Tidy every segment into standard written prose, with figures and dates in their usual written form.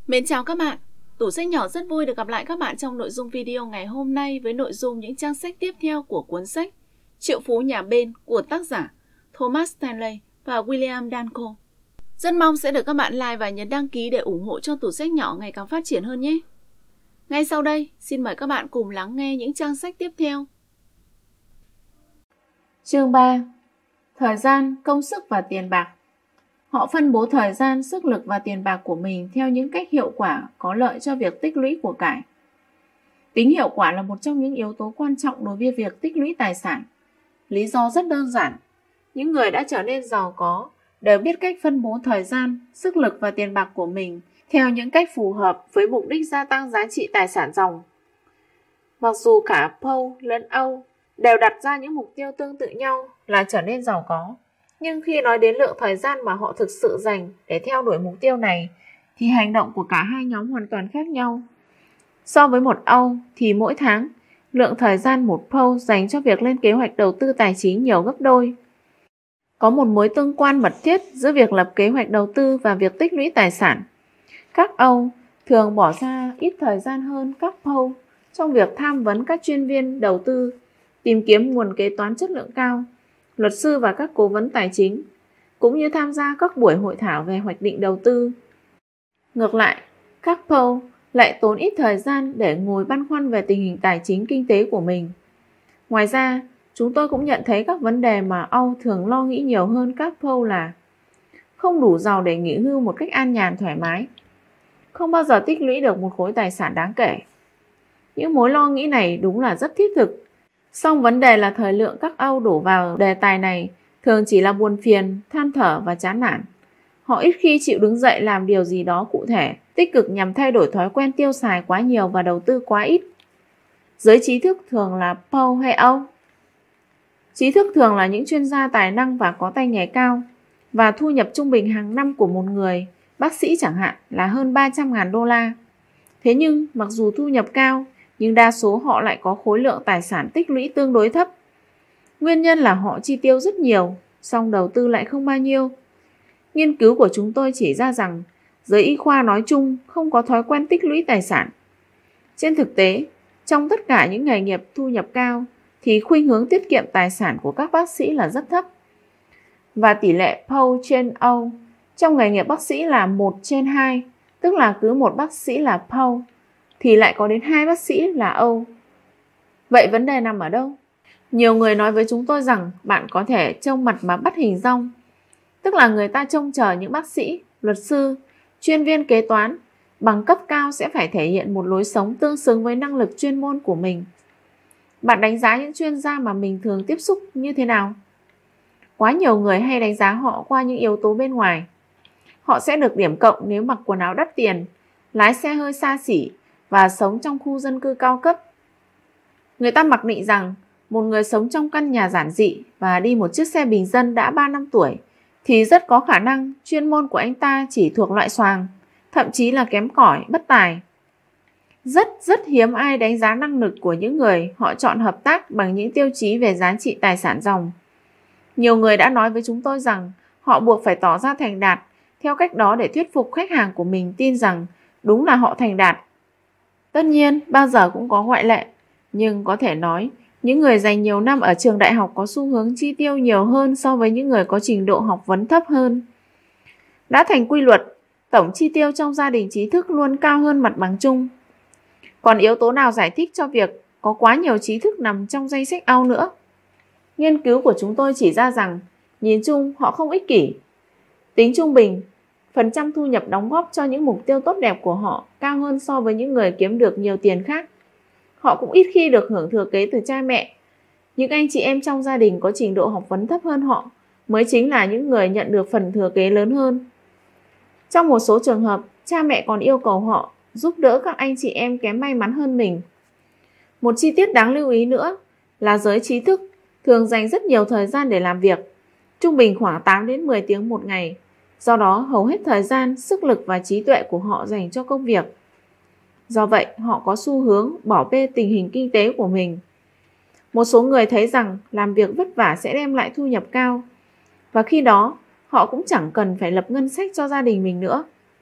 Mến chào các bạn, Tủ sách nhỏ rất vui được gặp lại các bạn trong nội dung video ngày hôm nay với nội dung những trang sách tiếp theo của cuốn sách Triệu phú nhà bên của tác giả Thomas Stanley và William Danko. Rất mong sẽ được các bạn like và nhấn đăng ký để ủng hộ cho Tủ sách nhỏ ngày càng phát triển hơn nhé. Ngay sau đây, xin mời các bạn cùng lắng nghe những trang sách tiếp theo. Chương 3. Thời gian, công sức và tiền bạc. Họ phân bố thời gian, sức lực và tiền bạc của mình theo những cách hiệu quả có lợi cho việc tích lũy của cải. Tính hiệu quả là một trong những yếu tố quan trọng đối với việc tích lũy tài sản. Lý do rất đơn giản. Những người đã trở nên giàu có đều biết cách phân bố thời gian, sức lực và tiền bạc của mình theo những cách phù hợp với mục đích gia tăng giá trị tài sản ròng. Mặc dù cả Paul lẫn Âu đều đặt ra những mục tiêu tương tự nhau là trở nên giàu có, nhưng khi nói đến lượng thời gian mà họ thực sự dành để theo đuổi mục tiêu này, thì hành động của cả hai nhóm hoàn toàn khác nhau. So với một Âu thì mỗi tháng, lượng thời gian một Paul dành cho việc lên kế hoạch đầu tư tài chính nhiều gấp đôi. Có một mối tương quan mật thiết giữa việc lập kế hoạch đầu tư và việc tích lũy tài sản. Các Âu thường bỏ ra ít thời gian hơn các Paul trong việc tham vấn các chuyên viên đầu tư, tìm kiếm nguồn kế toán chất lượng cao, luật sư và các cố vấn tài chính, cũng như tham gia các buổi hội thảo về hoạch định đầu tư. Ngược lại, các Paul lại tốn ít thời gian để ngồi băn khoăn về tình hình tài chính kinh tế của mình. Ngoài ra, chúng tôi cũng nhận thấy các vấn đề mà Âu thường lo nghĩ nhiều hơn các Paul là không đủ giàu để nghỉ hưu một cách an nhàn thoải mái, không bao giờ tích lũy được một khối tài sản đáng kể. Những mối lo nghĩ này đúng là rất thiết thực. Song vấn đề là thời lượng các Âu đổ vào đề tài này thường chỉ là buồn phiền, than thở và chán nản. Họ ít khi chịu đứng dậy làm điều gì đó cụ thể, tích cực nhằm thay đổi thói quen tiêu xài quá nhiều và đầu tư quá ít. Giới trí thức thường là Paul hay Âu. Trí thức thường là những chuyên gia tài năng và có tay nghề cao, và thu nhập trung bình hàng năm của một người, bác sĩ chẳng hạn, là hơn 300.000 đô la. Thế nhưng, mặc dù thu nhập cao, nhưng đa số họ lại có khối lượng tài sản tích lũy tương đối thấp. Nguyên nhân là họ chi tiêu rất nhiều, song đầu tư lại không bao nhiêu. Nghiên cứu của chúng tôi chỉ ra rằng giới y khoa nói chung không có thói quen tích lũy tài sản. Trên thực tế, trong tất cả những nghề nghiệp thu nhập cao thì khuynh hướng tiết kiệm tài sản của các bác sĩ là rất thấp. Và tỷ lệ Paul trên Âu trong nghề nghiệp bác sĩ là 1/2, tức là cứ một bác sĩ là Paul thì lại có đến 2 bác sĩ là Âu. Vậy vấn đề nằm ở đâu? Nhiều người nói với chúng tôi rằng bạn có thể trông mặt mà bắt hình dong, tức là người ta trông chờ những bác sĩ, luật sư, chuyên viên kế toán bằng cấp cao sẽ phải thể hiện một lối sống tương xứng với năng lực chuyên môn của mình. Bạn đánh giá những chuyên gia mà mình thường tiếp xúc như thế nào? Quá nhiều người hay đánh giá họ qua những yếu tố bên ngoài. Họ sẽ được điểm cộng nếu mặc quần áo đắt tiền, lái xe hơi xa xỉ và sống trong khu dân cư cao cấp. Người ta mặc định rằng một người sống trong căn nhà giản dị và đi một chiếc xe bình dân đã 3 năm tuổi thì rất có khả năng chuyên môn của anh ta chỉ thuộc loại xoàng, thậm chí là kém cỏi, bất tài. Rất hiếm ai đánh giá năng lực của những người họ chọn hợp tác bằng những tiêu chí về giá trị tài sản ròng. Nhiều người đã nói với chúng tôi rằng họ buộc phải tỏ ra thành đạt theo cách đó để thuyết phục khách hàng của mình tin rằng đúng là họ thành đạt. Tất nhiên, bao giờ cũng có ngoại lệ, nhưng có thể nói những người dành nhiều năm ở trường đại học có xu hướng chi tiêu nhiều hơn so với những người có trình độ học vấn thấp hơn. Đã thành quy luật, tổng chi tiêu trong gia đình trí thức luôn cao hơn mặt bằng chung. Còn yếu tố nào giải thích cho việc có quá nhiều trí thức nằm trong danh sách Âu nữa? Nghiên cứu của chúng tôi chỉ ra rằng nhìn chung họ không ích kỷ. Tính trung bình, phần trăm thu nhập đóng góp cho những mục tiêu tốt đẹp của họ cao hơn so với những người kiếm được nhiều tiền khác. Họ cũng ít khi được hưởng thừa kế từ cha mẹ. Những anh chị em trong gia đình có trình độ học vấn thấp hơn họ mới chính là những người nhận được phần thừa kế lớn hơn. Trong một số trường hợp, cha mẹ còn yêu cầu họ giúp đỡ các anh chị em kém may mắn hơn mình. Một chi tiết đáng lưu ý nữa là giới trí thức thường dành rất nhiều thời gian để làm việc, trung bình khoảng 8 đến 10 tiếng một ngày. Do đó, hầu hết thời gian, sức lực và trí tuệ của họ dành cho công việc. Do vậy, họ có xu hướng bỏ bê tình hình kinh tế của mình. Một số người thấy rằng làm việc vất vả sẽ đem lại thu nhập cao, và khi đó, họ cũng chẳng cần phải lập ngân sách cho gia đình mình nữa.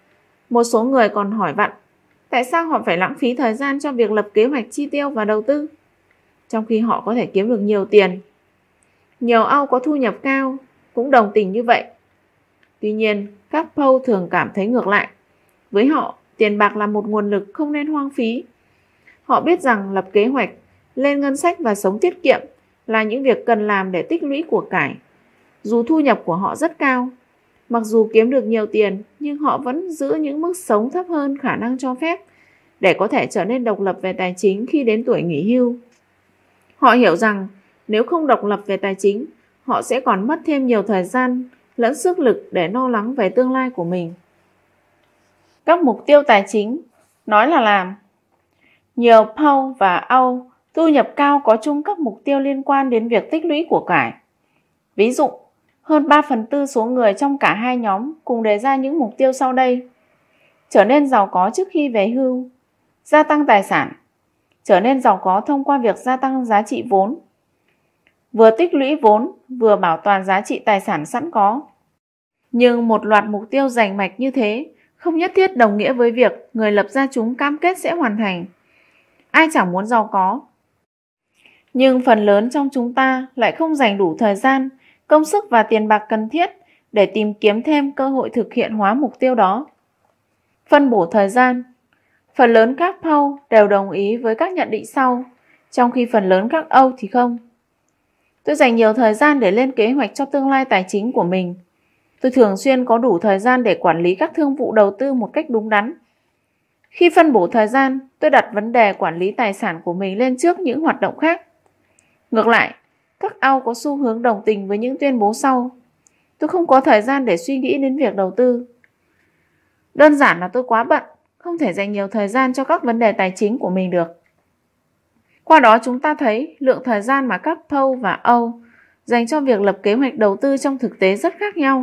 Một số người còn hỏi vặn, tại sao họ phải lãng phí thời gian cho việc lập kế hoạch chi tiêu và đầu tư, trong khi họ có thể kiếm được nhiều tiền. Nhiều Âu có thu nhập cao cũng đồng tình như vậy. Tuy nhiên, các Poe thường cảm thấy ngược lại. Với họ, tiền bạc là một nguồn lực không nên hoang phí. Họ biết rằng lập kế hoạch, lên ngân sách và sống tiết kiệm là những việc cần làm để tích lũy của cải. Dù thu nhập của họ rất cao, mặc dù kiếm được nhiều tiền, nhưng họ vẫn giữ những mức sống thấp hơn khả năng cho phép để có thể trở nên độc lập về tài chính khi đến tuổi nghỉ hưu. Họ hiểu rằng nếu không độc lập về tài chính, họ sẽ còn mất thêm nhiều thời gian lẫn sức lực để lo lắng về tương lai của mình. Các mục tiêu tài chính, nói là làm. Nhiều Poe và Âu thu nhập cao có chung các mục tiêu liên quan đến việc tích lũy của cải. Ví dụ, hơn 3/4 số người trong cả hai nhóm cùng đề ra những mục tiêu sau đây: trở nên giàu có trước khi về hưu, gia tăng tài sản, trở nên giàu có thông qua việc gia tăng giá trị vốn, vừa tích lũy vốn vừa bảo toàn giá trị tài sản sẵn có. Nhưng một loạt mục tiêu rành mạch như thế không nhất thiết đồng nghĩa với việc người lập ra chúng cam kết sẽ hoàn thành. Ai chẳng muốn giàu có. Nhưng phần lớn trong chúng ta lại không dành đủ thời gian, công sức và tiền bạc cần thiết để tìm kiếm thêm cơ hội thực hiện hóa mục tiêu đó. Phân bổ thời gian. Phần lớn các Poe đều đồng ý với các nhận định sau, trong khi phần lớn các Âu thì không. Tôi dành nhiều thời gian để lên kế hoạch cho tương lai tài chính của mình. Tôi thường xuyên có đủ thời gian để quản lý các thương vụ đầu tư một cách đúng đắn. Khi phân bổ thời gian, tôi đặt vấn đề quản lý tài sản của mình lên trước những hoạt động khác. Ngược lại, các Âu có xu hướng đồng tình với những tuyên bố sau. Tôi không có thời gian để suy nghĩ đến việc đầu tư. Đơn giản là tôi quá bận, không thể dành nhiều thời gian cho các vấn đề tài chính của mình được. Qua đó chúng ta thấy lượng thời gian mà các Poe và Âu dành cho việc lập kế hoạch đầu tư trong thực tế rất khác nhau.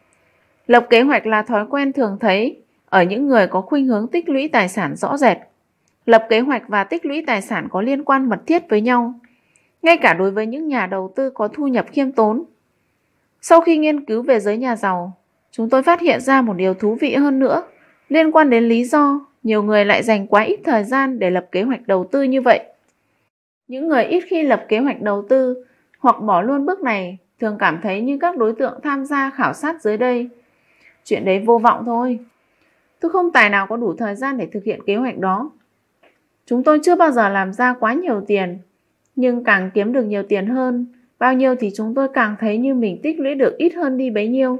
Lập kế hoạch là thói quen thường thấy ở những người có khuynh hướng tích lũy tài sản rõ rệt. Lập kế hoạch và tích lũy tài sản có liên quan mật thiết với nhau, ngay cả đối với những nhà đầu tư có thu nhập khiêm tốn. Sau khi nghiên cứu về giới nhà giàu, chúng tôi phát hiện ra một điều thú vị hơn nữa liên quan đến lý do nhiều người lại dành quá ít thời gian để lập kế hoạch đầu tư như vậy. Những người ít khi lập kế hoạch đầu tư hoặc bỏ luôn bước này thường cảm thấy như các đối tượng tham gia khảo sát dưới đây: chuyện đấy vô vọng thôi. Tôi không tài nào có đủ thời gian để thực hiện kế hoạch đó. Chúng tôi chưa bao giờ làm ra quá nhiều tiền, nhưng càng kiếm được nhiều tiền hơn bao nhiêu thì chúng tôi càng thấy như mình tích lũy được ít hơn đi bấy nhiêu.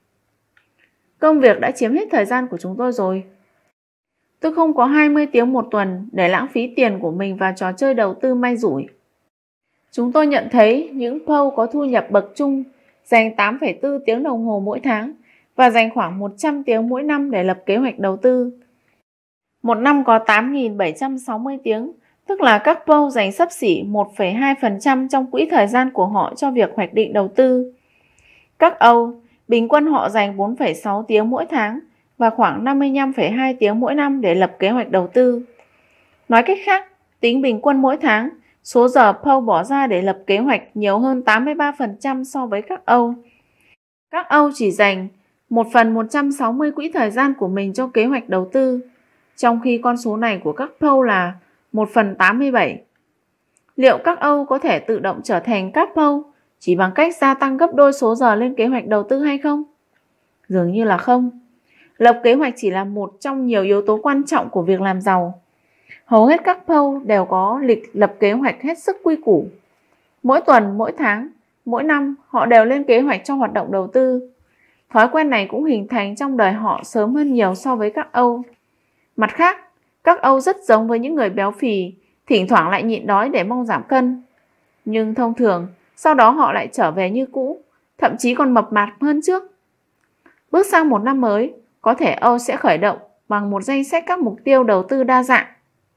Công việc đã chiếm hết thời gian của chúng tôi rồi. Tôi không có 20 tiếng một tuần để lãng phí tiền của mình vào trò chơi đầu tư may rủi. Chúng tôi nhận thấy những Poe có thu nhập bậc trung dành 8,4 tiếng đồng hồ mỗi tháng và dành khoảng 100 tiếng mỗi năm để lập kế hoạch đầu tư. Một năm có 8.760 tiếng, tức là các Poe dành xấp xỉ 1,2% trong quỹ thời gian của họ cho việc hoạch định đầu tư. Các Âu, bình quân họ dành 4,6 tiếng mỗi tháng và khoảng 55,2 tiếng mỗi năm để lập kế hoạch đầu tư. Nói cách khác, tính bình quân mỗi tháng, số giờ Poe bỏ ra để lập kế hoạch nhiều hơn 83% so với các Âu. Các Âu chỉ dành 1/160 quỹ thời gian của mình cho kế hoạch đầu tư, trong khi con số này của các Poe là 1/87. Liệu các Âu có thể tự động trở thành các Poe chỉ bằng cách gia tăng gấp đôi số giờ lên kế hoạch đầu tư hay không? Dường như là không. Lập kế hoạch chỉ là một trong nhiều yếu tố quan trọng của việc làm giàu. Hầu hết các Poe đều có lịch lập kế hoạch hết sức quy củ. Mỗi tuần, mỗi tháng, mỗi năm họ đều lên kế hoạch cho hoạt động đầu tư. Thói quen này cũng hình thành trong đời họ sớm hơn nhiều so với các Âu. Mặt khác, các Âu rất giống với những người béo phì, thỉnh thoảng lại nhịn đói để mong giảm cân. Nhưng thông thường, sau đó họ lại trở về như cũ, thậm chí còn mập mạp hơn trước. Bước sang một năm mới, có thể Âu sẽ khởi động bằng một danh sách các mục tiêu đầu tư đa dạng.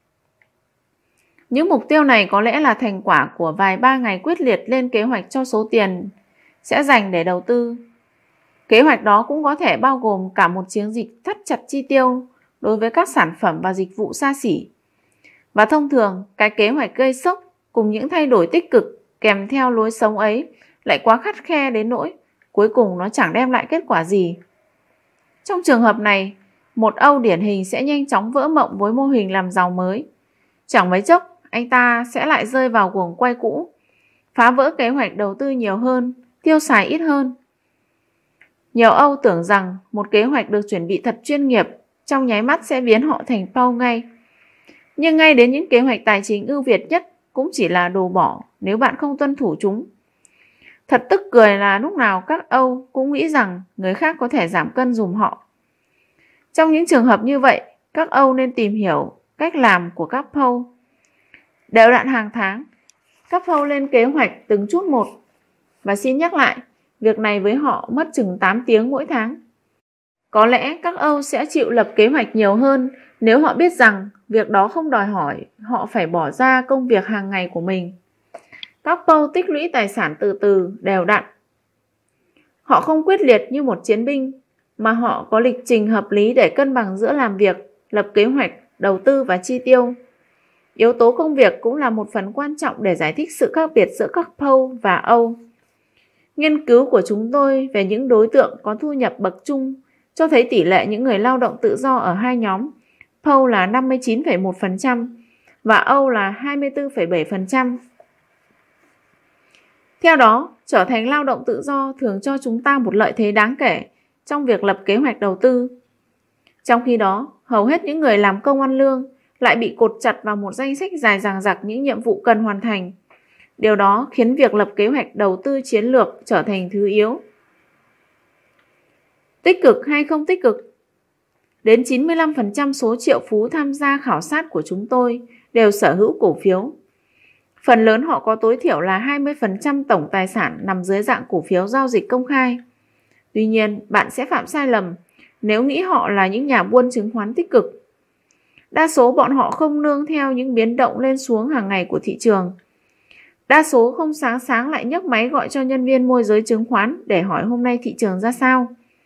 Những mục tiêu này có lẽ là thành quả của vài ba ngày quyết liệt lên kế hoạch cho số tiền sẽ dành để đầu tư. Kế hoạch đó cũng có thể bao gồm cả một chiến dịch thắt chặt chi tiêu đối với các sản phẩm và dịch vụ xa xỉ. Và thông thường, cái kế hoạch gây sốc cùng những thay đổi tích cực kèm theo lối sống ấy lại quá khắt khe đến nỗi cuối cùng nó chẳng đem lại kết quả gì. Trong trường hợp này, một Âu điển hình sẽ nhanh chóng vỡ mộng với mô hình làm giàu mới. Chẳng mấy chốc, anh ta sẽ lại rơi vào guồng quay cũ, phá vỡ kế hoạch đầu tư nhiều hơn, tiêu xài ít hơn. Nhiều Âu tưởng rằng một kế hoạch được chuẩn bị thật chuyên nghiệp trong nháy mắt sẽ biến họ thành Paul ngay. Nhưng ngay đến những kế hoạch tài chính ưu việt nhất cũng chỉ là đồ bỏ nếu bạn không tuân thủ chúng. Thật tức cười là lúc nào các Âu cũng nghĩ rằng người khác có thể giảm cân giùm họ. Trong những trường hợp như vậy, các Âu nên tìm hiểu cách làm của các Paul. Đều đặn hàng tháng, các Paul lên kế hoạch từng chút một. Và xin nhắc lại, việc này với họ mất chừng 8 tiếng mỗi tháng. Có lẽ các Âu sẽ chịu lập kế hoạch nhiều hơn nếu họ biết rằng việc đó không đòi hỏi họ phải bỏ ra công việc hàng ngày của mình. Các Paul tích lũy tài sản từ từ, đều đặn. Họ không quyết liệt như một chiến binh, mà họ có lịch trình hợp lý để cân bằng giữa làm việc, lập kế hoạch, đầu tư và chi tiêu. Yếu tố công việc cũng là một phần quan trọng để giải thích sự khác biệt giữa các Paul và Âu. Nghiên cứu của chúng tôi về những đối tượng có thu nhập bậc trung cho thấy tỷ lệ những người lao động tự do ở hai nhóm Paul là 59,1% và Âu là 24,7%. Theo đó, trở thành lao động tự do thường cho chúng ta một lợi thế đáng kể trong việc lập kế hoạch đầu tư. Trong khi đó, hầu hết những người làm công ăn lương lại bị cột chặt vào một danh sách dài dằng dặc những nhiệm vụ cần hoàn thành. Điều đó khiến việc lập kế hoạch đầu tư chiến lược trở thành thứ yếu. Tích cực hay không tích cực? Đến 95% số triệu phú tham gia khảo sát của chúng tôi đều sở hữu cổ phiếu. Phần lớn họ có tối thiểu là 20% tổng tài sản nằm dưới dạng cổ phiếu giao dịch công khai. Tuy nhiên, bạn sẽ phạm sai lầm nếu nghĩ họ là những nhà buôn chứng khoán tích cực. Đa số bọn họ không nương theo những biến động lên xuống hàng ngày của thị trường. Đa số không sáng lại nhấc máy gọi cho nhân viên môi giới chứng khoán để hỏi hôm nay thị trường ra sao.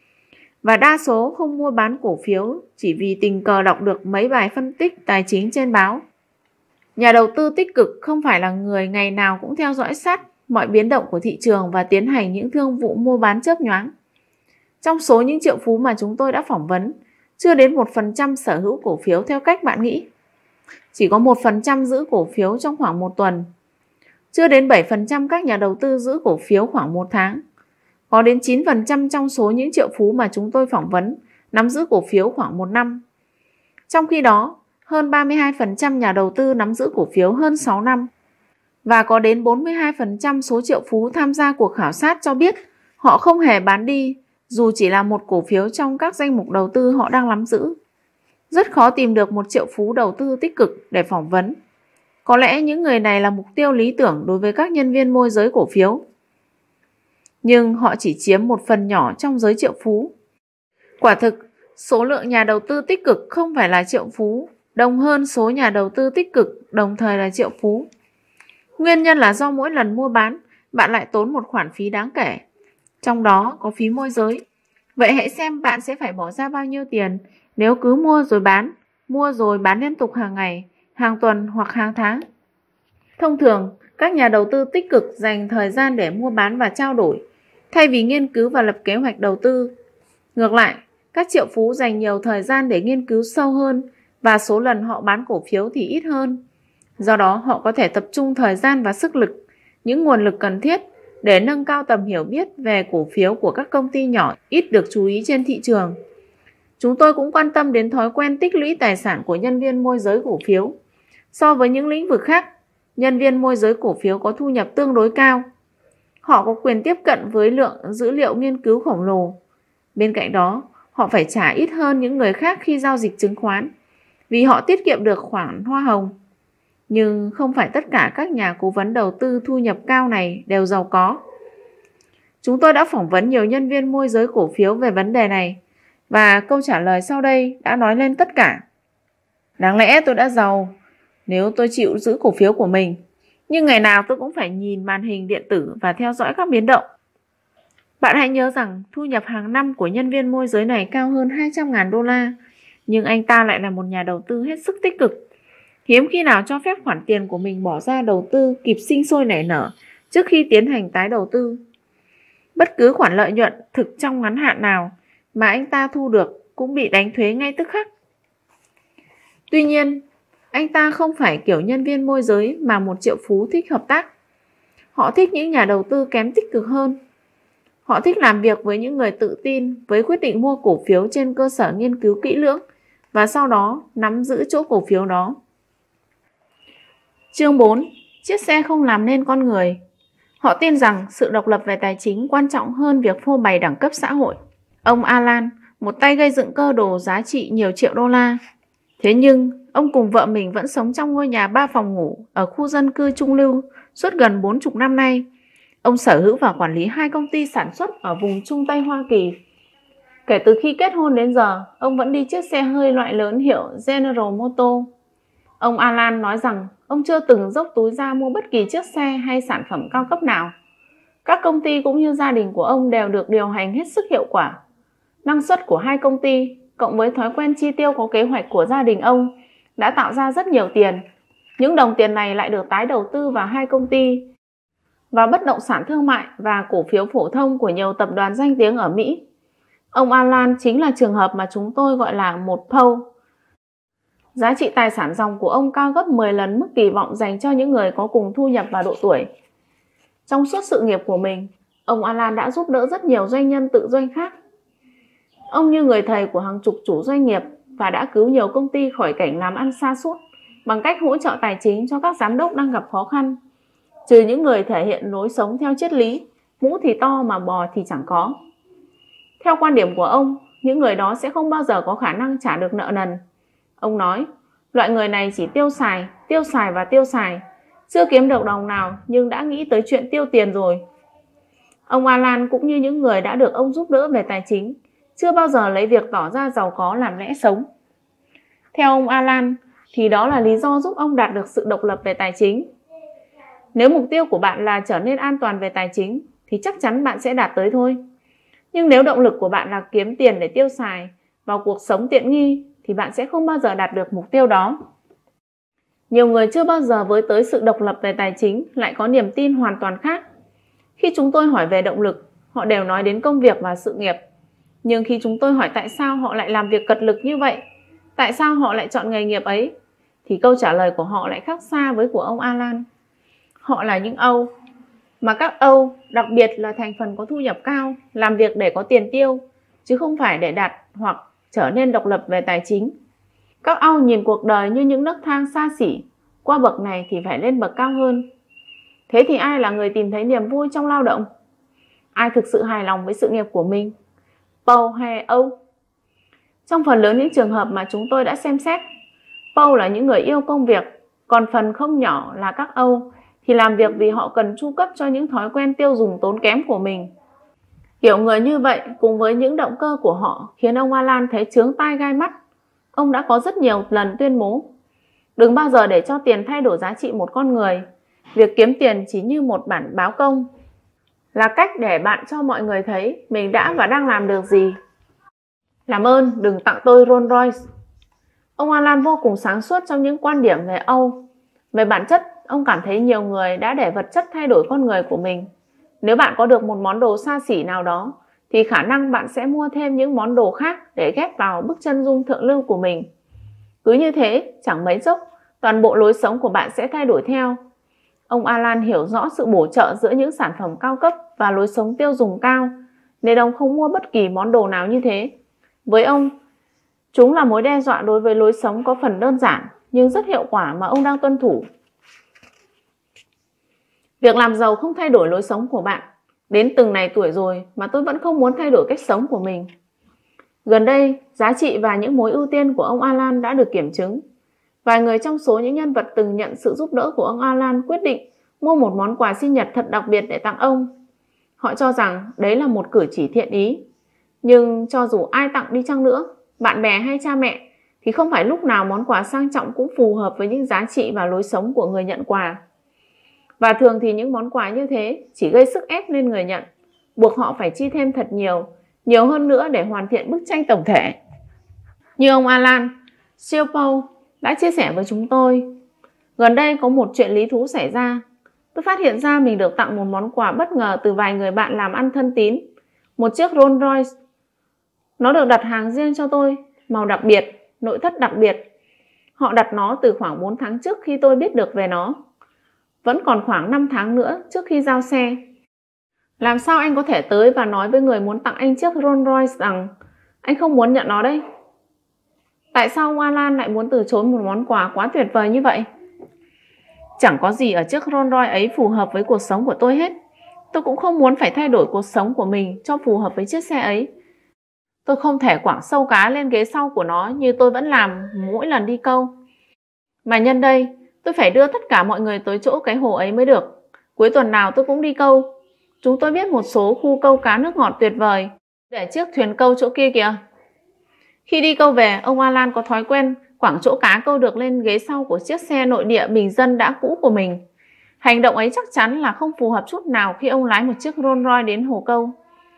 Và đa số không mua bán cổ phiếu chỉ vì tình cờ đọc được mấy bài phân tích tài chính trên báo. Nhà đầu tư tích cực không phải là người ngày nào cũng theo dõi sát mọi biến động của thị trường và tiến hành những thương vụ mua bán chớp nhoáng. Trong số những triệu phú mà chúng tôi đã phỏng vấn, chưa đến 1% sở hữu cổ phiếu theo cách bạn nghĩ. Chỉ có 1% giữ cổ phiếu trong khoảng một tuần. Chưa đến 7% các nhà đầu tư giữ cổ phiếu khoảng một tháng. Có đến 9% trong số những triệu phú mà chúng tôi phỏng vấn nắm giữ cổ phiếu khoảng một năm. Trong khi đó, hơn 32% nhà đầu tư nắm giữ cổ phiếu hơn 6 năm. Và có đến 42% số triệu phú tham gia cuộc khảo sát cho biết họ không hề bán đi dù chỉ là một cổ phiếu trong các danh mục đầu tư họ đang nắm giữ. Rất khó tìm được một triệu phú đầu tư tích cực để phỏng vấn. Có lẽ những người này là mục tiêu lý tưởng đối với các nhân viên môi giới cổ phiếu. Nhưng họ chỉ chiếm một phần nhỏ trong giới triệu phú. Quả thực, số lượng nhà đầu tư tích cực không phải là triệu phú, đông hơn số nhà đầu tư tích cực đồng thời là triệu phú. Nguyên nhân là do mỗi lần mua bán, bạn lại tốn một khoản phí đáng kể. Trong đó có phí môi giới. Vậy hãy xem bạn sẽ phải bỏ ra bao nhiêu tiền nếu cứ mua rồi bán liên tục hàng ngày, hàng tuần hoặc hàng tháng. Thông thường, các nhà đầu tư tích cực dành thời gian để mua bán và trao đổi, thay vì nghiên cứu và lập kế hoạch đầu tư. Ngược lại, các triệu phú dành nhiều thời gian để nghiên cứu sâu hơn và số lần họ bán cổ phiếu thì ít hơn. Do đó, họ có thể tập trung thời gian và sức lực, những nguồn lực cần thiết để nâng cao tầm hiểu biết về cổ phiếu của các công ty nhỏ ít được chú ý trên thị trường. Chúng tôi cũng quan tâm đến thói quen tích lũy tài sản của nhân viên môi giới cổ phiếu. So với những lĩnh vực khác, nhân viên môi giới cổ phiếu có thu nhập tương đối cao. Họ có quyền tiếp cận với lượng dữ liệu nghiên cứu khổng lồ. Bên cạnh đó, họ phải trả ít hơn những người khác khi giao dịch chứng khoán, vì họ tiết kiệm được khoản hoa hồng. Nhưng không phải tất cả các nhà cố vấn đầu tư thu nhập cao này đều giàu có. Chúng tôi đã phỏng vấn nhiều nhân viên môi giới cổ phiếu về vấn đề này, và câu trả lời sau đây đã nói lên tất cả. Đáng lẽ tôi đã giàu nếu tôi chịu giữ cổ phiếu của mình, nhưng ngày nào tôi cũng phải nhìn màn hình điện tử và theo dõi các biến động. Bạn hãy nhớ rằng thu nhập hàng năm của nhân viên môi giới này cao hơn 200.000 đô la, nhưng anh ta lại là một nhà đầu tư hết sức tích cực. Hiếm khi nào cho phép khoản tiền của mình bỏ ra đầu tư kịp sinh sôi nảy nở trước khi tiến hành tái đầu tư. Bất cứ khoản lợi nhuận thực trong ngắn hạn nào mà anh ta thu được cũng bị đánh thuế ngay tức khắc. Tuy nhiên, anh ta không phải kiểu nhân viên môi giới mà một triệu phú thích hợp tác. Họ thích những nhà đầu tư kém tích cực hơn. Họ thích làm việc với những người tự tin, với quyết định mua cổ phiếu trên cơ sở nghiên cứu kỹ lưỡng và sau đó nắm giữ chỗ cổ phiếu đó. Chương 4. Chiếc xe không làm nên con người. Họ tin rằng sự độc lập về tài chính quan trọng hơn việc phô bày đẳng cấp xã hội. Ông Alan, một tay gây dựng cơ đồ giá trị nhiều triệu đô la. Thế nhưng, ông cùng vợ mình vẫn sống trong ngôi nhà 3 phòng ngủ ở khu dân cư trung lưu suốt gần 40 năm nay. Ông sở hữu và quản lý 2 công ty sản xuất ở vùng Trung Tây Hoa Kỳ. Kể từ khi kết hôn đến giờ, ông vẫn đi chiếc xe hơi loại lớn hiệu General Motors. Ông Alan nói rằng ông chưa từng dốc túi ra mua bất kỳ chiếc xe hay sản phẩm cao cấp nào. Các công ty cũng như gia đình của ông đều được điều hành hết sức hiệu quả. Năng suất của 2 công ty, cộng với thói quen chi tiêu có kế hoạch của gia đình ông, đã tạo ra rất nhiều tiền. Những đồng tiền này lại được tái đầu tư vào 2 công ty, vào bất động sản thương mại và cổ phiếu phổ thông của nhiều tập đoàn danh tiếng ở Mỹ. Ông Alan chính là trường hợp mà chúng tôi gọi là một Paul. Giá trị tài sản ròng của ông cao gấp 10 lần mức kỳ vọng dành cho những người có cùng thu nhập và độ tuổi. Trong suốt sự nghiệp của mình, ông Alan đã giúp đỡ rất nhiều doanh nhân tự doanh khác. Ông như người thầy của hàng chục chủ doanh nghiệp và đã cứu nhiều công ty khỏi cảnh làm ăn sa sút bằng cách hỗ trợ tài chính cho các giám đốc đang gặp khó khăn, trừ những người thể hiện lối sống theo triết lý mũ thì to mà bò thì chẳng có. Theo quan điểm của ông, những người đó sẽ không bao giờ có khả năng trả được nợ nần. Ông nói, loại người này chỉ tiêu xài và tiêu xài, chưa kiếm được đồng nào nhưng đã nghĩ tới chuyện tiêu tiền rồi. Ông Alan cũng như những người đã được ông giúp đỡ về tài chính, chưa bao giờ lấy việc tỏ ra giàu có làm lẽ sống. Theo ông Alan, thì đó là lý do giúp ông đạt được sự độc lập về tài chính. Nếu mục tiêu của bạn là trở nên an toàn về tài chính, thì chắc chắn bạn sẽ đạt tới thôi. Nhưng nếu động lực của bạn là kiếm tiền để tiêu xài vào cuộc sống tiện nghi, thì bạn sẽ không bao giờ đạt được mục tiêu đó. Nhiều người chưa bao giờ với tới sự độc lập về tài chính lại có niềm tin hoàn toàn khác. Khi chúng tôi hỏi về động lực, họ đều nói đến công việc và sự nghiệp. Nhưng khi chúng tôi hỏi tại sao họ lại làm việc cật lực như vậy, tại sao họ lại chọn nghề nghiệp ấy, thì câu trả lời của họ lại khác xa với của ông Alan. Họ là những Âu, mà các Âu, đặc biệt là thành phần có thu nhập cao, làm việc để có tiền tiêu, chứ không phải để đạt hoặc trở nên độc lập về tài chính. Các Âu nhìn cuộc đời như những nấc thang xa xỉ, qua bậc này thì phải lên bậc cao hơn. Thế thì ai là người tìm thấy niềm vui trong lao động? Ai thực sự hài lòng với sự nghiệp của mình? Paul hay Âu? Trong phần lớn những trường hợp mà chúng tôi đã xem xét, Paul là những người yêu công việc, còn phần không nhỏ là các Âu thì làm việc vì họ cần chu cấp cho những thói quen tiêu dùng tốn kém của mình. Kiểu người như vậy cùng với những động cơ của họ khiến ông Alan thấy chướng tai gai mắt. Ông đã có rất nhiều lần tuyên bố, đừng bao giờ để cho tiền thay đổi giá trị một con người. Việc kiếm tiền chỉ như một bản báo công, là cách để bạn cho mọi người thấy mình đã và đang làm được gì. Làm ơn đừng tặng tôi Rolls Royce. Ông Alan vô cùng sáng suốt trong những quan điểm về Âu. Về bản chất, ông cảm thấy nhiều người đã để vật chất thay đổi con người của mình. Nếu bạn có được một món đồ xa xỉ nào đó, thì khả năng bạn sẽ mua thêm những món đồ khác để ghép vào bức chân dung thượng lưu của mình. Cứ như thế, chẳng mấy chốc, toàn bộ lối sống của bạn sẽ thay đổi theo. Ông Alan hiểu rõ sự bổ trợ giữa những sản phẩm cao cấp và lối sống tiêu dùng cao, nên ông không mua bất kỳ món đồ nào như thế. Với ông, chúng là mối đe dọa đối với lối sống có phần đơn giản nhưng rất hiệu quả mà ông đang tuân thủ. Việc làm giàu không thay đổi lối sống của bạn. Đến từng này tuổi rồi mà tôi vẫn không muốn thay đổi cách sống của mình. Gần đây, giá trị và những mối ưu tiên của ông Alan đã được kiểm chứng. Vài người trong số những nhân vật từng nhận sự giúp đỡ của ông Alan quyết định mua một món quà sinh nhật thật đặc biệt để tặng ông. Họ cho rằng đấy là một cử chỉ thiện ý. Nhưng cho dù ai tặng đi chăng nữa, bạn bè hay cha mẹ, thì không phải lúc nào món quà sang trọng cũng phù hợp với những giá trị và lối sống của người nhận quà. Và thường thì những món quà như thế chỉ gây sức ép lên người nhận, buộc họ phải chi thêm thật nhiều hơn nữa để hoàn thiện bức tranh tổng thể. Như ông Alan, Sir Paul đã chia sẻ với chúng tôi, gần đây có một chuyện lý thú xảy ra. Tôi phát hiện ra mình được tặng một món quà bất ngờ từ vài người bạn làm ăn thân tín, một chiếc Rolls Royce. Nó được đặt hàng riêng cho tôi, màu đặc biệt, nội thất đặc biệt. Họ đặt nó từ khoảng 4 tháng trước khi tôi biết được về nó. Vẫn còn khoảng 5 tháng nữa trước khi giao xe. Làm sao anh có thể tới và nói với người muốn tặng anh chiếc Rolls Royce rằng anh không muốn nhận nó đấy? Tại sao ông Alan lại muốn từ chối một món quà quá tuyệt vời như vậy? Chẳng có gì ở chiếc Rolls Royce ấy phù hợp với cuộc sống của tôi hết. Tôi cũng không muốn phải thay đổi cuộc sống của mình cho phù hợp với chiếc xe ấy. Tôi không thể quẳng sâu cá lên ghế sau của nó như tôi vẫn làm mỗi lần đi câu. Mà nhân đây, tôi phải đưa tất cả mọi người tới chỗ cái hồ ấy mới được. Cuối tuần nào tôi cũng đi câu. Chúng tôi biết một số khu câu cá nước ngọt tuyệt vời. Để chiếc thuyền câu chỗ kia kìa. Khi đi câu về, ông Alan có thói quen quẳng chỗ cá câu được lên ghế sau của chiếc xe nội địa bình dân đã cũ của mình. Hành động ấy chắc chắn là không phù hợp chút nào khi ông lái một chiếc Rolls Royce đến hồ câu.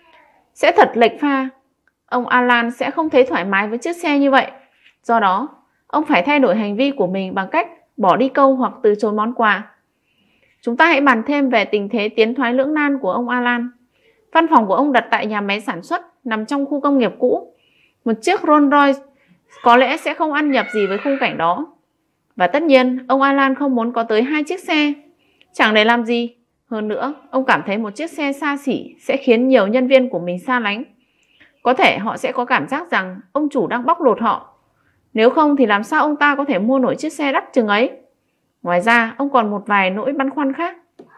Sẽ thật lệch pha. Ông Alan sẽ không thấy thoải mái với chiếc xe như vậy. Do đó, ông phải thay đổi hành vi của mình bằng cách bỏ đi câu hoặc từ chối món quà. Chúng ta hãy bàn thêm về tình thế tiến thoái lưỡng nan của ông Alan. Văn phòng của ông đặt tại nhà máy sản xuất nằm trong khu công nghiệp cũ. Một chiếc Rolls Royce có lẽ sẽ không ăn nhập gì với khung cảnh đó. Và tất nhiên, ông Alan không muốn có tới 2 chiếc xe. Chẳng để làm gì. Hơn nữa, ông cảm thấy một chiếc xe xa xỉ sẽ khiến nhiều nhân viên của mình xa lánh. Có thể họ sẽ có cảm giác rằng ông chủ đang bóc lột họ. Nếu không thì làm sao ông ta có thể mua nổi chiếc xe đắt chừng ấy? Ngoài ra, ông còn một vài nỗi băn khoăn khác.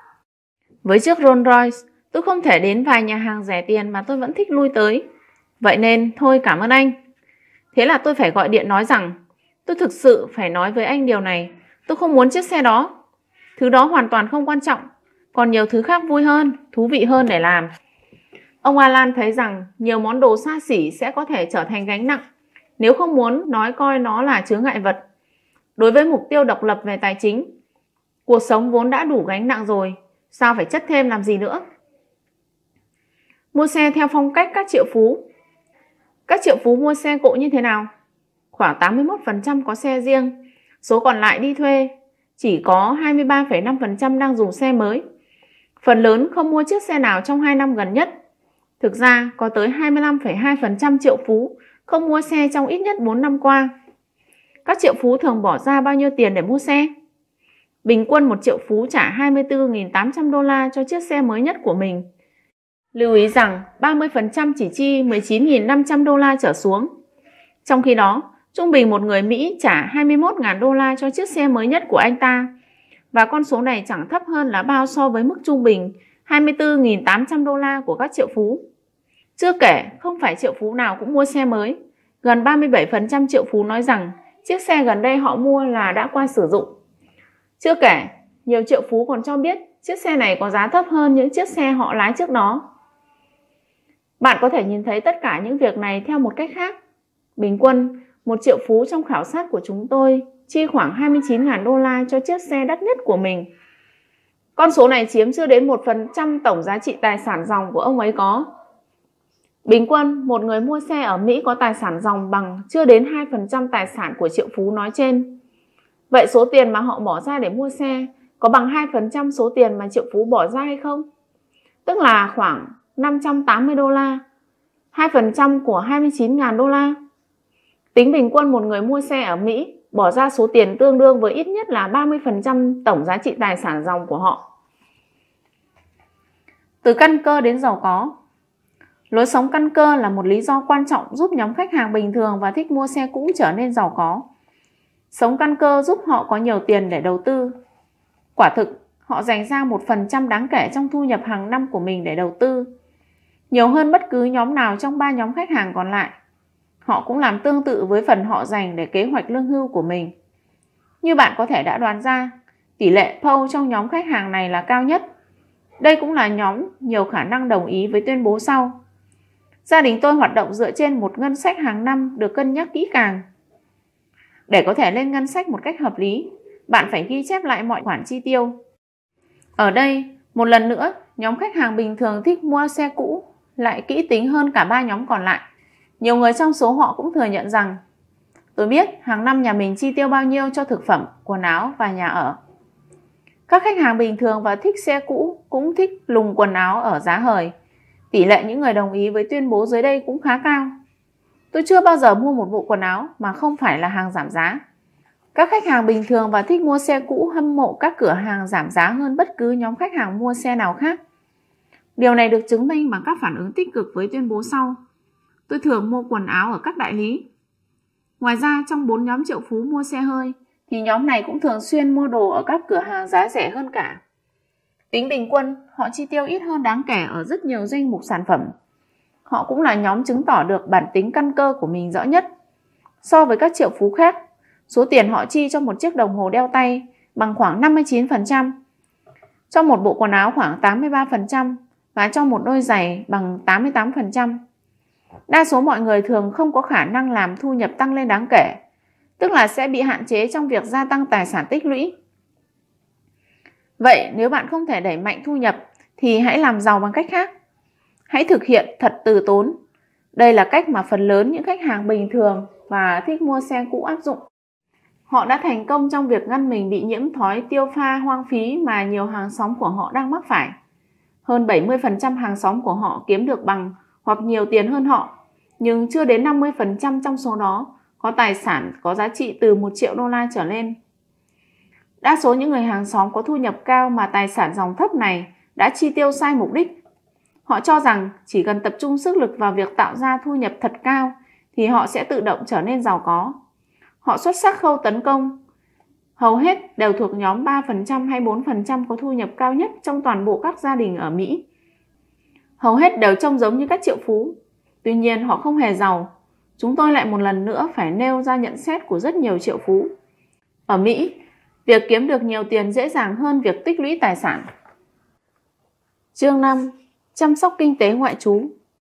Với chiếc Rolls Royce, tôi không thể đến vài nhà hàng rẻ tiền mà tôi vẫn thích lui tới. Vậy nên, thôi cảm ơn anh. Thế là tôi phải gọi điện nói rằng tôi thực sự phải nói với anh điều này. Tôi không muốn chiếc xe đó. Thứ đó hoàn toàn không quan trọng. Còn nhiều thứ khác vui hơn, thú vị hơn để làm. Ông Alan thấy rằng nhiều món đồ xa xỉ sẽ có thể trở thành gánh nặng, nếu không muốn nói coi nó là chướng ngại vật. Đối với mục tiêu độc lập về tài chính, cuộc sống vốn đã đủ gánh nặng rồi, sao phải chất thêm làm gì nữa? Mua xe theo phong cách các triệu phú. Các triệu phú mua xe cộ như thế nào? Khoảng 81% có xe riêng, số còn lại đi thuê. Chỉ có 23,5% đang dùng xe mới. Phần lớn không mua chiếc xe nào trong 2 năm gần nhất. Thực ra, có tới 25,2% triệu phú không mua xe trong ít nhất 4 năm qua. Các triệu phú thường bỏ ra bao nhiêu tiền để mua xe? Bình quân một triệu phú trả 24.800 đô la cho chiếc xe mới nhất của mình. Lưu ý rằng 30% chỉ chi 19.500 đô la trở xuống. Trong khi đó, trung bình một người Mỹ trả 21.000 đô la cho chiếc xe mới nhất của anh ta. Và con số này chẳng thấp hơn là bao so với mức trung bình 24.800 đô la của các triệu phú. Chưa kể, không phải triệu phú nào cũng mua xe mới. Gần 37% triệu phú nói rằng chiếc xe gần đây họ mua là đã qua sử dụng. Chưa kể, nhiều triệu phú còn cho biết chiếc xe này có giá thấp hơn những chiếc xe họ lái trước đó. Bạn có thể nhìn thấy tất cả những việc này theo một cách khác. Bình quân, một triệu phú trong khảo sát của chúng tôi chi khoảng 29.000 đô la cho chiếc xe đắt nhất của mình. Con số này chiếm chưa đến 1% tổng giá trị tài sản ròng của ông ấy có. Bình quân, một người mua xe ở Mỹ có tài sản ròng bằng chưa đến 2% tài sản của triệu phú nói trên. Vậy số tiền mà họ bỏ ra để mua xe có bằng 2% số tiền mà triệu phú bỏ ra hay không? Tức là khoảng 580 đô la, 2% của 29.000 đô la. Tính bình quân một người mua xe ở Mỹ bỏ ra số tiền tương đương với ít nhất là 30% tổng giá trị tài sản ròng của họ. Từ căn cơ đến giàu có. Lối sống căn cơ là một lý do quan trọng giúp nhóm khách hàng bình thường và thích mua xe cũ trở nên giàu có. Sống căn cơ giúp họ có nhiều tiền để đầu tư. Quả thực, họ dành ra 1% đáng kể trong thu nhập hàng năm của mình để đầu tư. Nhiều hơn bất cứ nhóm nào trong 3 nhóm khách hàng còn lại. Họ cũng làm tương tự với phần họ dành để kế hoạch lương hưu của mình. Như bạn có thể đã đoán ra, tỷ lệ Paul trong nhóm khách hàng này là cao nhất. Đây cũng là nhóm nhiều khả năng đồng ý với tuyên bố sau. Gia đình tôi hoạt động dựa trên một ngân sách hàng năm được cân nhắc kỹ càng. Để có thể lên ngân sách một cách hợp lý, bạn phải ghi chép lại mọi khoản chi tiêu. Ở đây, một lần nữa, nhóm khách hàng bình thường thích mua xe cũ lại kỹ tính hơn cả 3 nhóm còn lại. Nhiều người trong số họ cũng thừa nhận rằng tôi biết hàng năm nhà mình chi tiêu bao nhiêu cho thực phẩm, quần áo và nhà ở. Các khách hàng bình thường và thích xe cũ cũng thích lùng quần áo ở giá hời. Tỷ lệ những người đồng ý với tuyên bố dưới đây cũng khá cao. Tôi chưa bao giờ mua một bộ quần áo mà không phải là hàng giảm giá. Các khách hàng bình thường và thích mua xe cũ hâm mộ các cửa hàng giảm giá hơn bất cứ nhóm khách hàng mua xe nào khác. Điều này được chứng minh bằng các phản ứng tích cực với tuyên bố sau. Tôi thường mua quần áo ở các đại lý. Ngoài ra, trong 4 nhóm triệu phú mua xe hơi, thì nhóm này cũng thường xuyên mua đồ ở các cửa hàng giá rẻ hơn cả. Tính bình quân, họ chi tiêu ít hơn đáng kể ở rất nhiều danh mục sản phẩm. Họ cũng là nhóm chứng tỏ được bản tính căn cơ của mình rõ nhất. So với các triệu phú khác, số tiền họ chi cho một chiếc đồng hồ đeo tay bằng khoảng 59%, cho một bộ quần áo khoảng 83% và cho một đôi giày bằng 88%. Đa số mọi người thường không có khả năng làm thu nhập tăng lên đáng kể, tức là sẽ bị hạn chế trong việc gia tăng tài sản tích lũy. Vậy nếu bạn không thể đẩy mạnh thu nhập thì hãy làm giàu bằng cách khác. Hãy thực hiện thật từ tốn. Đây là cách mà phần lớn những khách hàng bình thường và thích mua xe cũ áp dụng. Họ đã thành công trong việc ngăn mình bị nhiễm thói tiêu pha hoang phí mà nhiều hàng xóm của họ đang mắc phải. Hơn 70% hàng xóm của họ kiếm được bằng hoặc nhiều tiền hơn họ, nhưng chưa đến 50% trong số đó có tài sản có giá trị từ 1 triệu đô la trở lên. Đa số những người hàng xóm có thu nhập cao mà tài sản dòng thấp này đã chi tiêu sai mục đích. Họ cho rằng chỉ cần tập trung sức lực vào việc tạo ra thu nhập thật cao thì họ sẽ tự động trở nên giàu có. Họ xuất sắc khâu tấn công. Hầu hết đều thuộc nhóm 3% hay 4% có thu nhập cao nhất trong toàn bộ các gia đình ở Mỹ. Hầu hết đều trông giống như các triệu phú. Tuy nhiên họ không hề giàu. Chúng tôi lại một lần nữa phải nêu ra nhận xét của rất nhiều triệu phú. Ở Mỹ, việc kiếm được nhiều tiền dễ dàng hơn việc tích lũy tài sản. Chương 5. Chăm sóc kinh tế ngoại trú.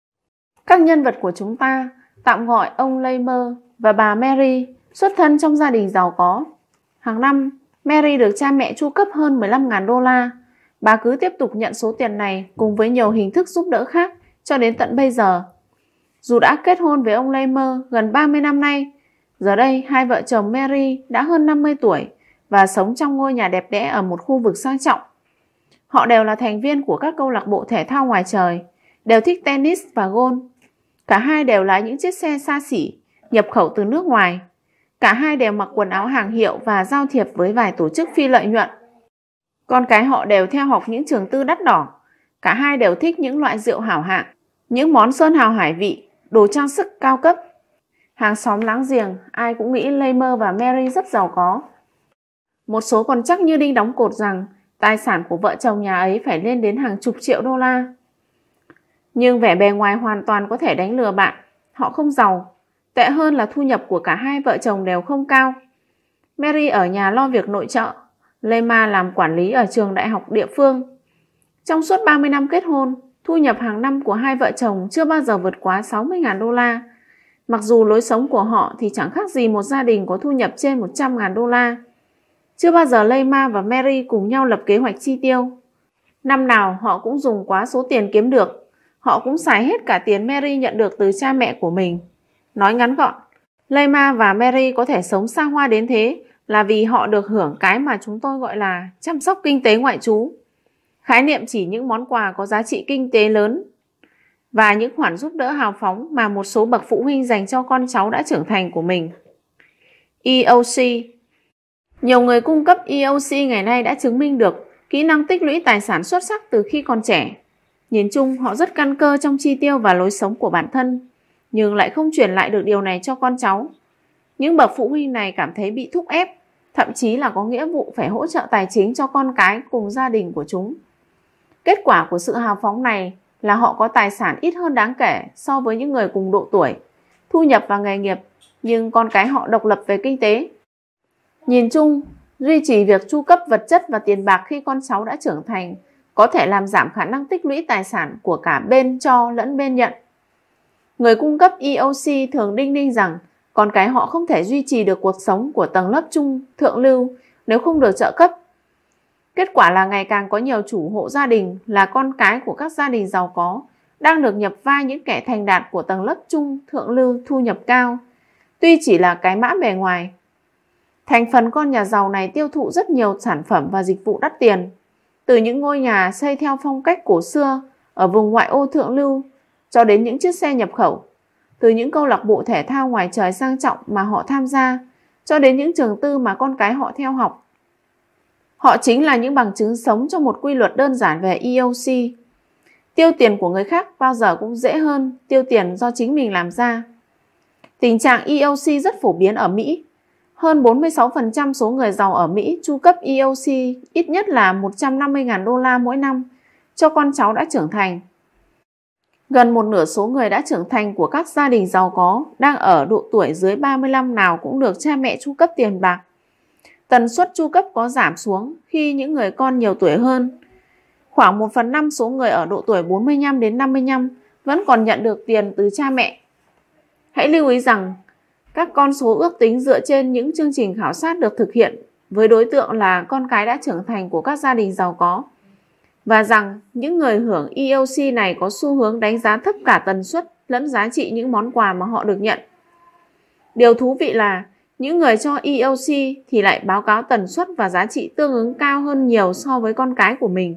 Các nhân vật của chúng ta, tạm gọi ông Lehmer và bà Mary, xuất thân trong gia đình giàu có. Hàng năm, Mary được cha mẹ chu cấp hơn 15.000 đô la. Bà cứ tiếp tục nhận số tiền này cùng với nhiều hình thức giúp đỡ khác cho đến tận bây giờ. Dù đã kết hôn với ông Lehmer gần 30 năm nay, giờ đây hai vợ chồng Mary đã hơn 50 tuổi và sống trong ngôi nhà đẹp đẽ ở một khu vực sang trọng. Họ đều là thành viên của các câu lạc bộ thể thao ngoài trời, đều thích tennis và golf. Cả hai đều lái những chiếc xe xa xỉ, nhập khẩu từ nước ngoài. Cả hai đều mặc quần áo hàng hiệu và giao thiệp với vài tổ chức phi lợi nhuận. Con cái họ đều theo học những trường tư đắt đỏ. Cả hai đều thích những loại rượu hảo hạng, những món sơn hào hải vị, đồ trang sức cao cấp. Hàng xóm láng giềng, ai cũng nghĩ Lehmer và Mary rất giàu có. Một số còn chắc như đinh đóng cột rằng tài sản của vợ chồng nhà ấy phải lên đến hàng chục triệu đô la. Nhưng vẻ bề ngoài hoàn toàn có thể đánh lừa bạn. Họ không giàu. Tệ hơn là thu nhập của cả hai vợ chồng đều không cao. Mary ở nhà lo việc nội trợ. Lehmer làm quản lý ở trường đại học địa phương. Trong suốt 30 năm kết hôn, thu nhập hàng năm của hai vợ chồng chưa bao giờ vượt quá 60.000 đô la. Mặc dù lối sống của họ thì chẳng khác gì một gia đình có thu nhập trên 100.000 đô la. Chưa bao giờ Lehmer và Mary cùng nhau lập kế hoạch chi tiêu. Năm nào họ cũng dùng quá số tiền kiếm được. Họ cũng xài hết cả tiền Mary nhận được từ cha mẹ của mình. Nói ngắn gọn, Lehmer và Mary có thể sống xa hoa đến thế là vì họ được hưởng cái mà chúng tôi gọi là chăm sóc kinh tế ngoại trú. Khái niệm chỉ những món quà có giá trị kinh tế lớn và những khoản giúp đỡ hào phóng mà một số bậc phụ huynh dành cho con cháu đã trưởng thành của mình. EOC. Nhiều người cung cấp EOC ngày nay đã chứng minh được kỹ năng tích lũy tài sản xuất sắc từ khi còn trẻ. Nhìn chung, họ rất căn cơ trong chi tiêu và lối sống của bản thân, nhưng lại không truyền lại được điều này cho con cháu. Những bậc phụ huynh này cảm thấy bị thúc ép, thậm chí là có nghĩa vụ phải hỗ trợ tài chính cho con cái cùng gia đình của chúng. Kết quả của sự hào phóng này là họ có tài sản ít hơn đáng kể so với những người cùng độ tuổi, thu nhập và nghề nghiệp, nhưng con cái họ độc lập về kinh tế. Nhìn chung, duy trì việc chu cấp vật chất và tiền bạc khi con cháu đã trưởng thành có thể làm giảm khả năng tích lũy tài sản của cả bên cho lẫn bên nhận. Người cung cấp EOC thường đinh ninh rằng con cái họ không thể duy trì được cuộc sống của tầng lớp trung thượng lưu nếu không được trợ cấp. Kết quả là ngày càng có nhiều chủ hộ gia đình là con cái của các gia đình giàu có đang được nhập vai những kẻ thành đạt của tầng lớp trung thượng lưu thu nhập cao, tuy chỉ là cái mã bề ngoài. Thành phần con nhà giàu này tiêu thụ rất nhiều sản phẩm và dịch vụ đắt tiền, từ những ngôi nhà xây theo phong cách cổ xưa ở vùng ngoại ô thượng lưu cho đến những chiếc xe nhập khẩu. từ những câu lạc bộ thể thao ngoài trời sang trọng mà họ tham gia, cho đến những trường tư mà con cái họ theo học. Họ chính là những bằng chứng sống cho một quy luật đơn giản về EOC. Tiêu tiền của người khác bao giờ cũng dễ hơn tiêu tiền do chính mình làm ra. Tình trạng EOC rất phổ biến ở Mỹ. Hơn 46% số người giàu ở Mỹ chu cấp EOC ít nhất là 150.000 đô la mỗi năm cho con cháu đã trưởng thành. Gần một nửa số người đã trưởng thành của các gia đình giàu có đang ở độ tuổi dưới 35 nào cũng được cha mẹ chu cấp tiền bạc. Tần suất chu cấp có giảm xuống khi những người con nhiều tuổi hơn. Khoảng 1/5 số người ở độ tuổi 45 đến 55 vẫn còn nhận được tiền từ cha mẹ. Hãy lưu ý rằng các con số ước tính dựa trên những chương trình khảo sát được thực hiện với đối tượng là con cái đã trưởng thành của các gia đình giàu có, và rằng những người hưởng EOC này có xu hướng đánh giá thấp cả tần suất lẫn giá trị những món quà mà họ được nhận. Điều thú vị là những người cho EOC thì lại báo cáo tần suất và giá trị tương ứng cao hơn nhiều so với con cái của mình.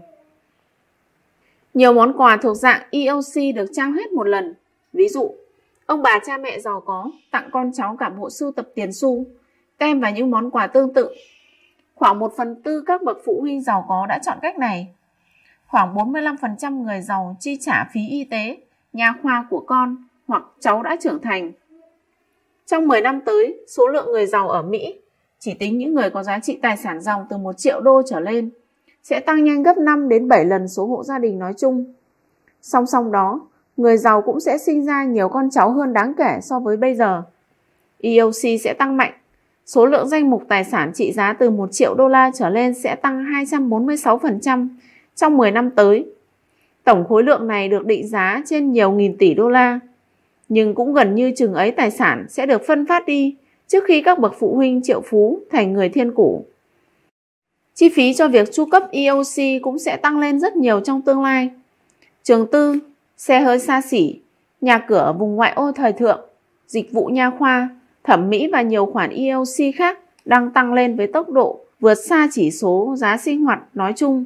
Nhiều món quà thuộc dạng EOC được trao hết một lần. Ví dụ, ông bà cha mẹ giàu có tặng con cháu cả bộ sưu tập tiền xu, tem và những món quà tương tự. Khoảng 1/4 các bậc phụ huynh giàu có đã chọn cách này. Khoảng 45% người giàu chi trả phí y tế, nha khoa của con hoặc cháu đã trưởng thành. Trong 10 năm tới, số lượng người giàu ở Mỹ, chỉ tính những người có giá trị tài sản dòng từ 1 triệu đô trở lên, sẽ tăng nhanh gấp 5 đến 7 lần số hộ gia đình nói chung. Song song đó, người giàu cũng sẽ sinh ra nhiều con cháu hơn đáng kể so với bây giờ. EOC sẽ tăng mạnh. Số lượng danh mục tài sản trị giá từ 1 triệu đô la trở lên sẽ tăng 246% trong 10 năm tới. Tổng khối lượng này được định giá trên nhiều nghìn tỷ đô la. Nhưng cũng gần như chừng ấy tài sản sẽ được phân phát đi trước khi các bậc phụ huynh triệu phú thành người thiên cổ. Chi phí cho việc chu cấp EOC cũng sẽ tăng lên rất nhiều trong tương lai. Trường tư, xe hơi xa xỉ, nhà cửa ở vùng ngoại ô thời thượng, dịch vụ nha khoa, thẩm mỹ và nhiều khoản EOC khác đang tăng lên với tốc độ vượt xa chỉ số giá sinh hoạt nói chung.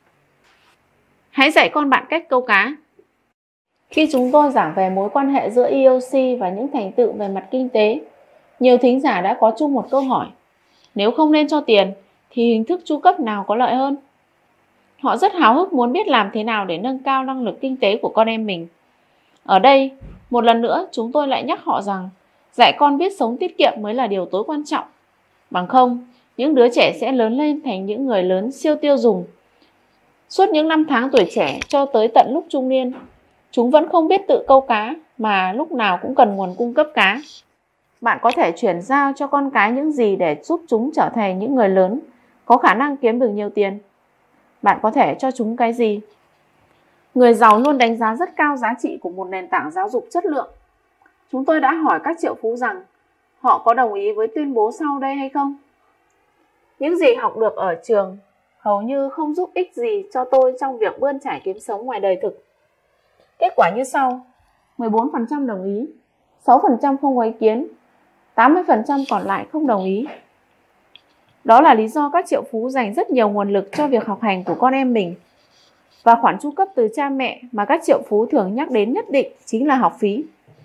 Hãy dạy con bạn cách câu cá. Khi chúng tôi giảng về mối quan hệ giữa EOC và những thành tựu về mặt kinh tế, nhiều thính giả đã có chung một câu hỏi: nếu không nên cho tiền thì hình thức chu cấp nào có lợi hơn? Họ rất háo hức muốn biết làm thế nào để nâng cao năng lực kinh tế của con em mình. Ở đây, một lần nữa chúng tôi lại nhắc họ rằng dạy con biết sống tiết kiệm mới là điều tối quan trọng. Bằng không, những đứa trẻ sẽ lớn lên thành những người lớn siêu tiêu dùng. Suốt những năm tháng tuổi trẻ cho tới tận lúc trung niên, chúng vẫn không biết tự câu cá mà lúc nào cũng cần nguồn cung cấp cá. Bạn có thể chuyển giao cho con cái những gì để giúp chúng trở thành những người lớn có khả năng kiếm được nhiều tiền? Bạn có thể cho chúng cái gì? Người giàu luôn đánh giá rất cao giá trị của một nền tảng giáo dục chất lượng. Chúng tôi đã hỏi các triệu phú rằng họ có đồng ý với tuyên bố sau đây hay không? Những gì học được ở trường hầu như không giúp ích gì cho tôi trong việc bươn trải kiếm sống ngoài đời thực. Kết quả như sau: 14% đồng ý, 6% không có ý kiến, 80% còn lại không đồng ý. Đó là lý do các triệu phú dành rất nhiều nguồn lực cho việc học hành của con em mình. Và khoản chu cấp từ cha mẹ mà các triệu phú thường nhắc đến nhất định chính là học phí.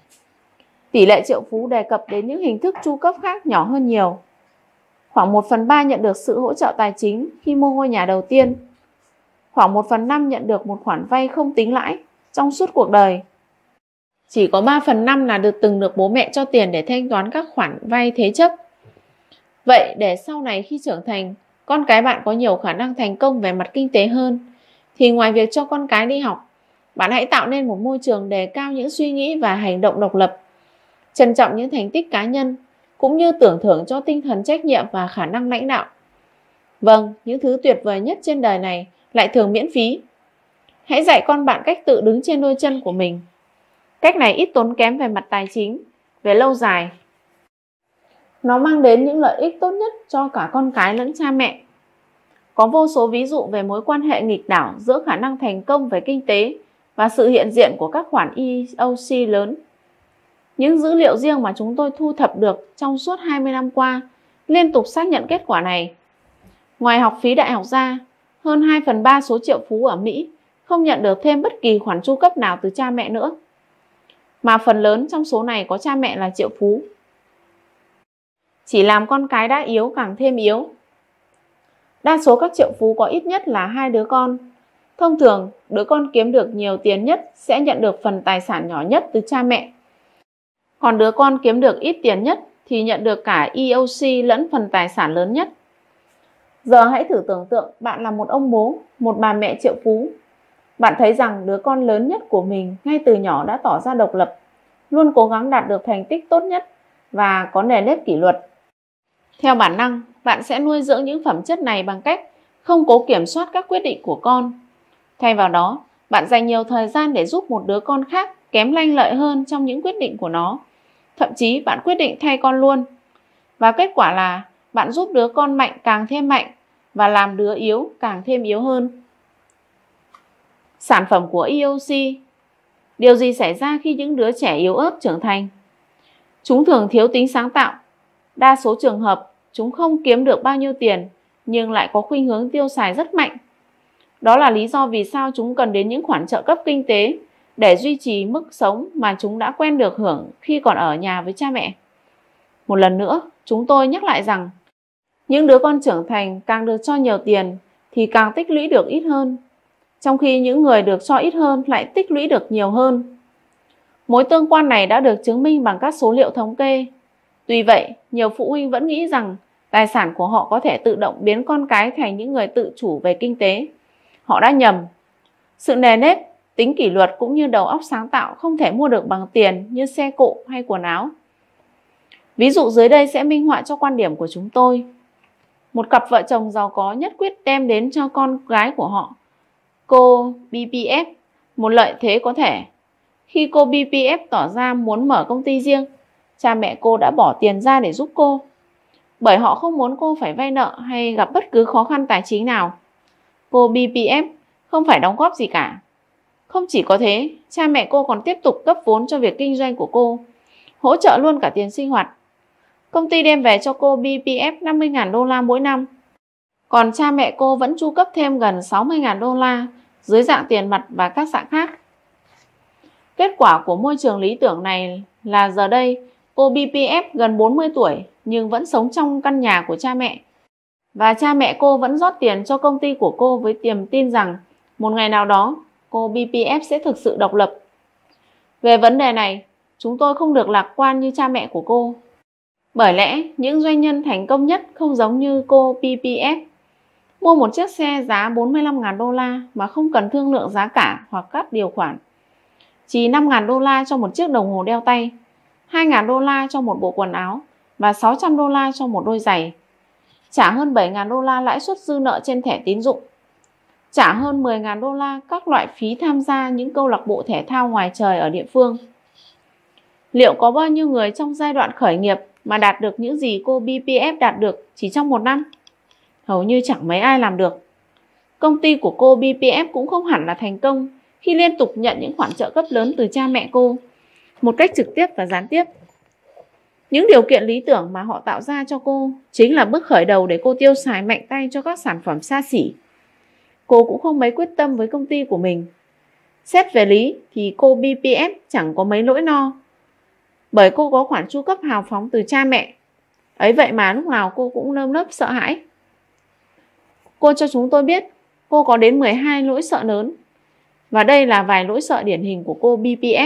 Tỷ lệ triệu phú đề cập đến những hình thức chu cấp khác nhỏ hơn nhiều. Khoảng 1/3 nhận được sự hỗ trợ tài chính khi mua ngôi nhà đầu tiên. Khoảng 1/5 nhận được một khoản vay không tính lãi trong suốt cuộc đời. Chỉ có 3/5 là từng được bố mẹ cho tiền để thanh toán các khoản vay thế chấp. Vậy để sau này khi trưởng thành, con cái bạn có nhiều khả năng thành công về mặt kinh tế hơn, thì ngoài việc cho con cái đi học, bạn hãy tạo nên một môi trường đề cao những suy nghĩ và hành động độc lập, trân trọng những thành tích cá nhân, cũng như tưởng thưởng cho tinh thần trách nhiệm và khả năng lãnh đạo. Vâng, những thứ tuyệt vời nhất trên đời này lại thường miễn phí. Hãy dạy con bạn cách tự đứng trên đôi chân của mình. Cách này ít tốn kém về mặt tài chính, về lâu dài nó mang đến những lợi ích tốt nhất cho cả con cái lẫn cha mẹ. Có vô số ví dụ về mối quan hệ nghịch đảo giữa khả năng thành công về kinh tế và sự hiện diện của các khoản EOC lớn. Những dữ liệu riêng mà chúng tôi thu thập được trong suốt 20 năm qua liên tục xác nhận kết quả này. Ngoài học phí đại học ra, hơn 2/3 số triệu phú ở Mỹ không nhận được thêm bất kỳ khoản chu cấp nào từ cha mẹ nữa. mà phần lớn trong số này có cha mẹ là triệu phú. Chỉ làm con cái đã yếu càng thêm yếu. Đa số các triệu phú có ít nhất là 2 đứa con. Thông thường, đứa con kiếm được nhiều tiền nhất sẽ nhận được phần tài sản nhỏ nhất từ cha mẹ. Còn đứa con kiếm được ít tiền nhất thì nhận được cả EOC lẫn phần tài sản lớn nhất. Giờ hãy thử tưởng tượng bạn là một ông bố, một bà mẹ triệu phú. Bạn thấy rằng đứa con lớn nhất của mình ngay từ nhỏ đã tỏ ra độc lập, luôn cố gắng đạt được thành tích tốt nhất và có nề nếp kỷ luật. Theo bản năng, bạn sẽ nuôi dưỡng những phẩm chất này bằng cách không cố kiểm soát các quyết định của con. Thay vào đó, bạn dành nhiều thời gian để giúp một đứa con khác kém lanh lợi hơn trong những quyết định của nó. Thậm chí bạn quyết định thay con luôn. Và kết quả là bạn giúp đứa con mạnh càng thêm mạnh và làm đứa yếu càng thêm yếu hơn. Sản phẩm của EOC. Điều gì xảy ra khi những đứa trẻ yếu ớt trưởng thành? Chúng thường thiếu tính sáng tạo. Đa số trường hợp, chúng không kiếm được bao nhiêu tiền nhưng lại có khuynh hướng tiêu xài rất mạnh. Đó là lý do vì sao chúng cần đến những khoản trợ cấp kinh tế để duy trì mức sống mà chúng đã quen được hưởng khi còn ở nhà với cha mẹ. Một lần nữa, chúng tôi nhắc lại rằng những đứa con trưởng thành càng được cho nhiều tiền thì càng tích lũy được ít hơn, trong khi những người được cho ít hơn lại tích lũy được nhiều hơn. Mối tương quan này đã được chứng minh bằng các số liệu thống kê. Tuy vậy, nhiều phụ huynh vẫn nghĩ rằng tài sản của họ có thể tự động biến con cái thành những người tự chủ về kinh tế. Họ đã nhầm. Sự nề nếp, tính kỷ luật cũng như đầu óc sáng tạo không thể mua được bằng tiền như xe cộ hay quần áo. Ví dụ dưới đây sẽ minh họa cho quan điểm của chúng tôi. Một cặp vợ chồng giàu có nhất quyết đem đến cho con gái của họ, cô BPF, một lợi thế có thể. Khi cô BPF tỏ ra muốn mở công ty riêng, cha mẹ cô đã bỏ tiền ra để giúp cô, bởi họ không muốn cô phải vay nợ hay gặp bất cứ khó khăn tài chính nào. Cô BPF không phải đóng góp gì cả. Không chỉ có thế, cha mẹ cô còn tiếp tục cấp vốn cho việc kinh doanh của cô, hỗ trợ luôn cả tiền sinh hoạt. Công ty đem về cho cô BPF 50.000 đô la mỗi năm. Còn cha mẹ cô vẫn chu cấp thêm gần 60.000 đô la dưới dạng tiền mặt và các dạng khác. Kết quả của môi trường lý tưởng này là giờ đây cô BPF gần 40 tuổi nhưng vẫn sống trong căn nhà của cha mẹ. Và cha mẹ cô vẫn rót tiền cho công ty của cô với niềm tin rằng một ngày nào đó cô BPF sẽ thực sự độc lập. Về vấn đề này, chúng tôi không được lạc quan như cha mẹ của cô. Bởi lẽ, những doanh nhân thành công nhất không giống như cô BPF. Mua một chiếc xe giá 45.000 đô la mà không cần thương lượng giá cả hoặc các điều khoản. Chỉ 5.000 đô la cho một chiếc đồng hồ đeo tay, 2.000 đô la cho một bộ quần áo và 600 đô la cho một đôi giày. Trả hơn 7.000 đô la lãi suất dư nợ trên thẻ tín dụng. Trả hơn 10.000 đô la các loại phí tham gia những câu lạc bộ thể thao ngoài trời ở địa phương. Liệu có bao nhiêu người trong giai đoạn khởi nghiệp mà đạt được những gì cô BPF đạt được chỉ trong một năm? Hầu như chẳng mấy ai làm được. Công ty của cô BPF cũng không hẳn là thành công khi liên tục nhận những khoản trợ cấp lớn từ cha mẹ cô, một cách trực tiếp và gián tiếp. Những điều kiện lý tưởng mà họ tạo ra cho cô chính là bước khởi đầu để cô tiêu xài mạnh tay cho các sản phẩm xa xỉ. Cô cũng không mấy quyết tâm với công ty của mình. Xét về lý thì cô BPF chẳng có mấy lỗi no, bởi cô có khoản chu cấp hào phóng từ cha mẹ. Ấy vậy mà lúc nào cô cũng nơm nớp sợ hãi. Cô cho chúng tôi biết cô có đến 12 nỗi sợ lớn. Và đây là vài nỗi sợ điển hình của cô BPF.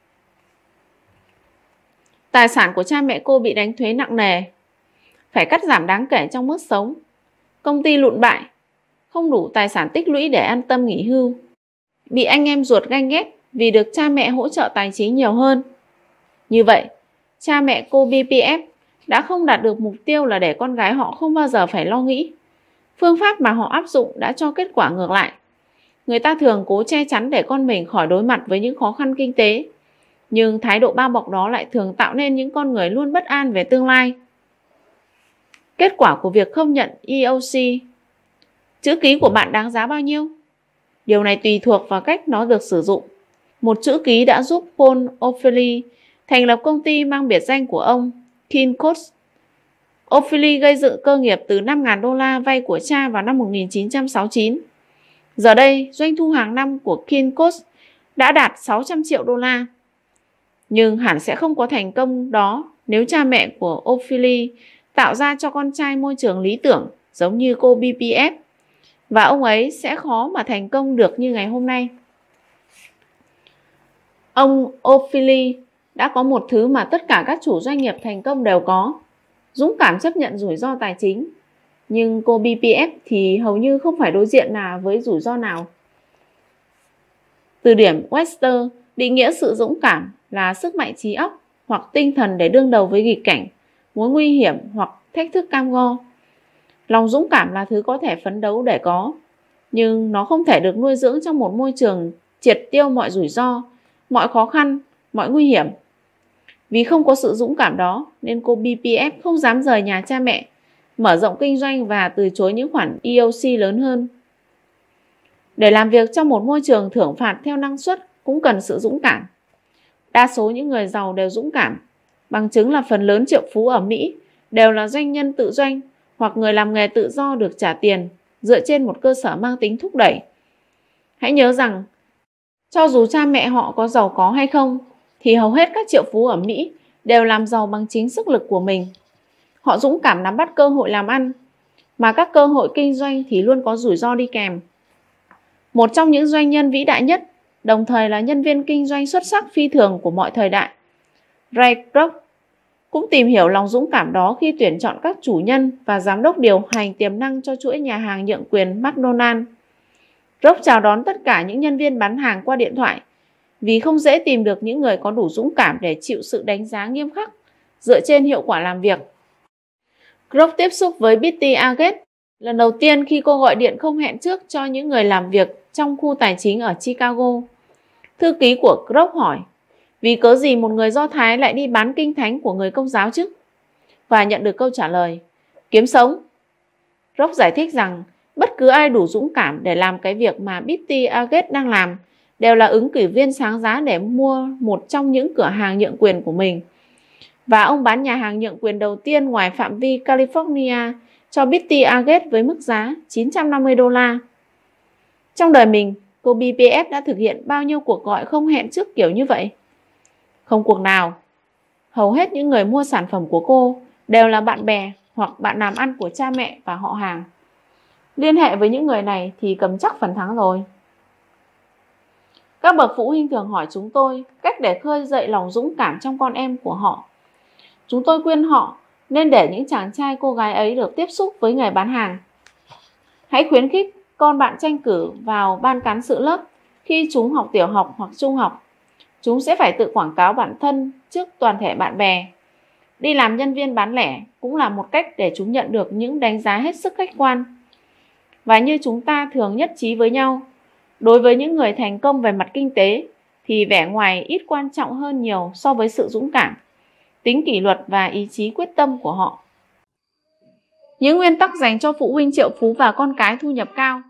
Tài sản của cha mẹ cô bị đánh thuế nặng nề, phải cắt giảm đáng kể trong mức sống, công ty lụn bại, không đủ tài sản tích lũy để an tâm nghỉ hưu, bị anh em ruột ganh ghét vì được cha mẹ hỗ trợ tài chính nhiều hơn. Như vậy, cha mẹ cô BPF đã không đạt được mục tiêu là để con gái họ không bao giờ phải lo nghĩ. Phương pháp mà họ áp dụng đã cho kết quả ngược lại. Người ta thường cố che chắn để con mình khỏi đối mặt với những khó khăn kinh tế, nhưng thái độ bao bọc đó lại thường tạo nên những con người luôn bất an về tương lai. Kết quả của việc không nhận EOC. Chữ ký của bạn đáng giá bao nhiêu? Điều này tùy thuộc vào cách nó được sử dụng. Một chữ ký đã giúp Paul O'Feely thành lập công ty mang biệt danh của ông, Kinko's. O'Feely gây dựng cơ nghiệp từ 5.000 đô la vay của cha vào năm 1969. Giờ đây, doanh thu hàng năm của Kinko's đã đạt 600 triệu đô la. Nhưng hẳn sẽ không có thành công đó nếu cha mẹ của Ophelia tạo ra cho con trai môi trường lý tưởng giống như cô BPF, và ông ấy sẽ khó mà thành công được như ngày hôm nay. Ông Ophelia đã có một thứ mà tất cả các chủ doanh nghiệp thành công đều có: dũng cảm chấp nhận rủi ro tài chính. Nhưng cô BPF thì hầu như không phải đối diện với rủi ro nào. Từ điểm Webster định nghĩa sự dũng cảm là sức mạnh trí óc hoặc tinh thần để đương đầu với nghịch cảnh, mối nguy hiểm hoặc thách thức cam go. Lòng dũng cảm là thứ có thể phấn đấu để có, nhưng nó không thể được nuôi dưỡng trong một môi trường triệt tiêu mọi rủi ro, mọi khó khăn, mọi nguy hiểm. Vì không có sự dũng cảm đó nên cô BPF không dám rời nhà cha mẹ, mở rộng kinh doanh và từ chối những khoản EOC lớn hơn. Để làm việc trong một môi trường thưởng phạt theo năng suất cũng cần sự dũng cảm. Đa số những người giàu đều dũng cảm. Bằng chứng là phần lớn triệu phú ở Mỹ đều là doanh nhân tự doanh hoặc người làm nghề tự do được trả tiền dựa trên một cơ sở mang tính thúc đẩy. Hãy nhớ rằng, cho dù cha mẹ họ có giàu có hay không, thì hầu hết các triệu phú ở Mỹ đều làm giàu bằng chính sức lực của mình. Họ dũng cảm nắm bắt cơ hội làm ăn, mà các cơ hội kinh doanh thì luôn có rủi ro đi kèm. Một trong những doanh nhân vĩ đại nhất, đồng thời là nhân viên kinh doanh xuất sắc phi thường của mọi thời đại, Ray Kroc, cũng tìm hiểu lòng dũng cảm đó khi tuyển chọn các chủ nhân và giám đốc điều hành tiềm năng cho chuỗi nhà hàng nhượng quyền McDonald's. Kroc chào đón tất cả những nhân viên bán hàng qua điện thoại vì không dễ tìm được những người có đủ dũng cảm để chịu sự đánh giá nghiêm khắc dựa trên hiệu quả làm việc. Kroc tiếp xúc với Betty Agate lần đầu tiên khi cô gọi điện không hẹn trước cho những người làm việc trong khu tài chính ở Chicago. Thư ký của Kroc hỏi, vì cớ gì một người Do Thái lại đi bán kinh thánh của người Công giáo chứ? Và nhận được câu trả lời, kiếm sống. Kroc giải thích rằng bất cứ ai đủ dũng cảm để làm cái việc mà Betty Agate đang làm đều là ứng cử viên sáng giá để mua một trong những cửa hàng nhượng quyền của mình. Và ông bán nhà hàng nhượng quyền đầu tiên ngoài phạm vi California cho Betty Agate với mức giá $950. Trong đời mình, cô BPF đã thực hiện bao nhiêu cuộc gọi không hẹn trước kiểu như vậy? Không cuộc nào. Hầu hết những người mua sản phẩm của cô đều là bạn bè hoặc bạn làm ăn của cha mẹ và họ hàng. Liên hệ với những người này thì cầm chắc phần thắng rồi. Các bậc phụ huynh thường hỏi chúng tôi cách để khơi dậy lòng dũng cảm trong con em của họ. Chúng tôi khuyên họ nên để những chàng trai cô gái ấy được tiếp xúc với nghề bán hàng. Hãy khuyến khích con bạn tranh cử vào ban cán sự lớp khi chúng học tiểu học hoặc trung học. Chúng sẽ phải tự quảng cáo bản thân trước toàn thể bạn bè. Đi làm nhân viên bán lẻ cũng là một cách để chúng nhận được những đánh giá hết sức khách quan. Và như chúng ta thường nhất trí với nhau, đối với những người thành công về mặt kinh tế thì vẻ ngoài ít quan trọng hơn nhiều so với sự dũng cảm, tính kỷ luật và ý chí quyết tâm của họ. Những nguyên tắc dành cho phụ huynh triệu phú và con cái thu nhập cao.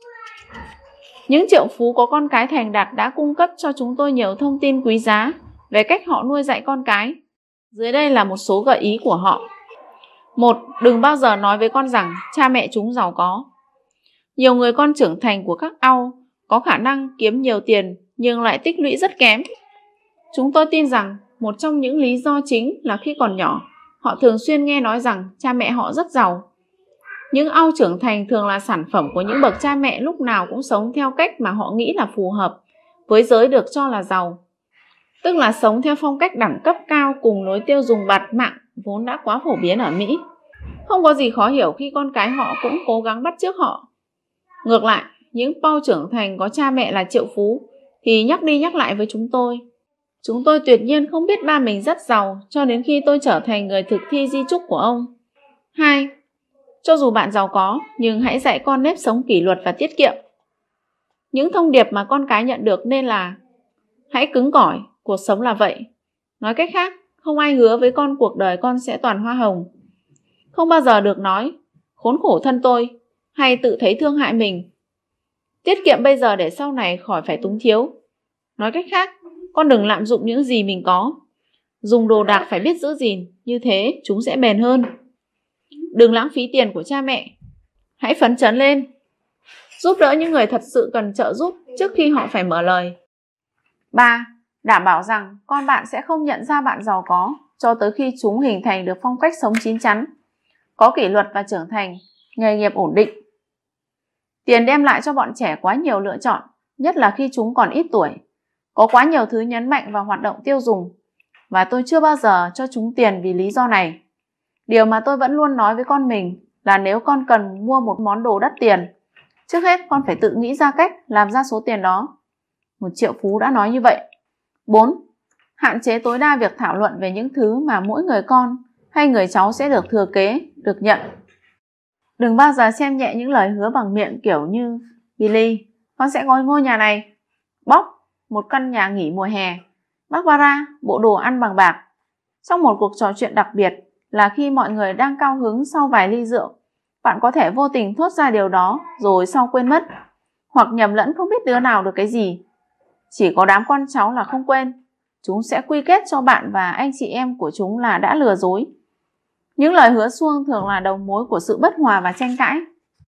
Những triệu phú có con cái thành đạt đã cung cấp cho chúng tôi nhiều thông tin quý giá về cách họ nuôi dạy con cái. Dưới đây là một số gợi ý của họ. 1. Đừng bao giờ nói với con rằng cha mẹ chúng giàu có. Nhiều người con trưởng thành của các ao có khả năng kiếm nhiều tiền nhưng lại tích lũy rất kém. Chúng tôi tin rằng một trong những lý do chính là khi còn nhỏ, họ thường xuyên nghe nói rằng cha mẹ họ rất giàu. Những ao trưởng thành thường là sản phẩm của những bậc cha mẹ lúc nào cũng sống theo cách mà họ nghĩ là phù hợp với giới được cho là giàu. Tức là sống theo phong cách đẳng cấp cao cùng lối tiêu dùng bạt mạng vốn đã quá phổ biến ở Mỹ. Không có gì khó hiểu khi con cái họ cũng cố gắng bắt chước họ. Ngược lại, những Paul trưởng thành có cha mẹ là triệu phú thì nhắc đi nhắc lại với chúng tôi. Chúng tôi tuyệt nhiên không biết ba mình rất giàu cho đến khi tôi trở thành người thực thi di chúc của ông. 2. Cho dù bạn giàu có, nhưng hãy dạy con nếp sống kỷ luật và tiết kiệm. Những thông điệp mà con cái nhận được nên là hãy cứng cỏi, cuộc sống là vậy. Nói cách khác, không ai hứa với con cuộc đời con sẽ toàn hoa hồng. Không bao giờ được nói khốn khổ thân tôi hay tự thấy thương hại mình. Tiết kiệm bây giờ để sau này khỏi phải túng thiếu. Nói cách khác, con đừng lạm dụng những gì mình có. Dùng đồ đạc phải biết giữ gìn, như thế chúng sẽ bền hơn. Đừng lãng phí tiền của cha mẹ. Hãy phấn chấn lên. Giúp đỡ những người thật sự cần trợ giúp trước khi họ phải mở lời. 3. Đảm bảo rằng con bạn sẽ không nhận ra bạn giàu có cho tới khi chúng hình thành được phong cách sống chín chắn, có kỷ luật và trưởng thành, nghề nghiệp ổn định. Tiền đem lại cho bọn trẻ quá nhiều lựa chọn, nhất là khi chúng còn ít tuổi. Có quá nhiều thứ nhấn mạnh vào hoạt động tiêu dùng, và tôi chưa bao giờ cho chúng tiền vì lý do này. Điều mà tôi vẫn luôn nói với con mình là nếu con cần mua một món đồ đắt tiền, trước hết con phải tự nghĩ ra cách làm ra số tiền đó. Một triệu phú đã nói như vậy. 4. Hạn chế tối đa việc thảo luận về những thứ mà mỗi người con hay người cháu sẽ được thừa kế, được nhận. Đừng bao giờ xem nhẹ những lời hứa bằng miệng kiểu như Billy, con sẽ có ngôi nhà này, Bob, một căn nhà nghỉ mùa hè, Barbara, bộ đồ ăn bằng bạc. Trong một cuộc trò chuyện đặc biệt là khi mọi người đang cao hứng sau vài ly rượu, bạn có thể vô tình thốt ra điều đó rồi sau quên mất, hoặc nhầm lẫn không biết đứa nào được cái gì. Chỉ có đám con cháu là không quên. Chúng sẽ quy kết cho bạn và anh chị em của chúng là đã lừa dối. Những lời hứa suông thường là đầu mối của sự bất hòa và tranh cãi.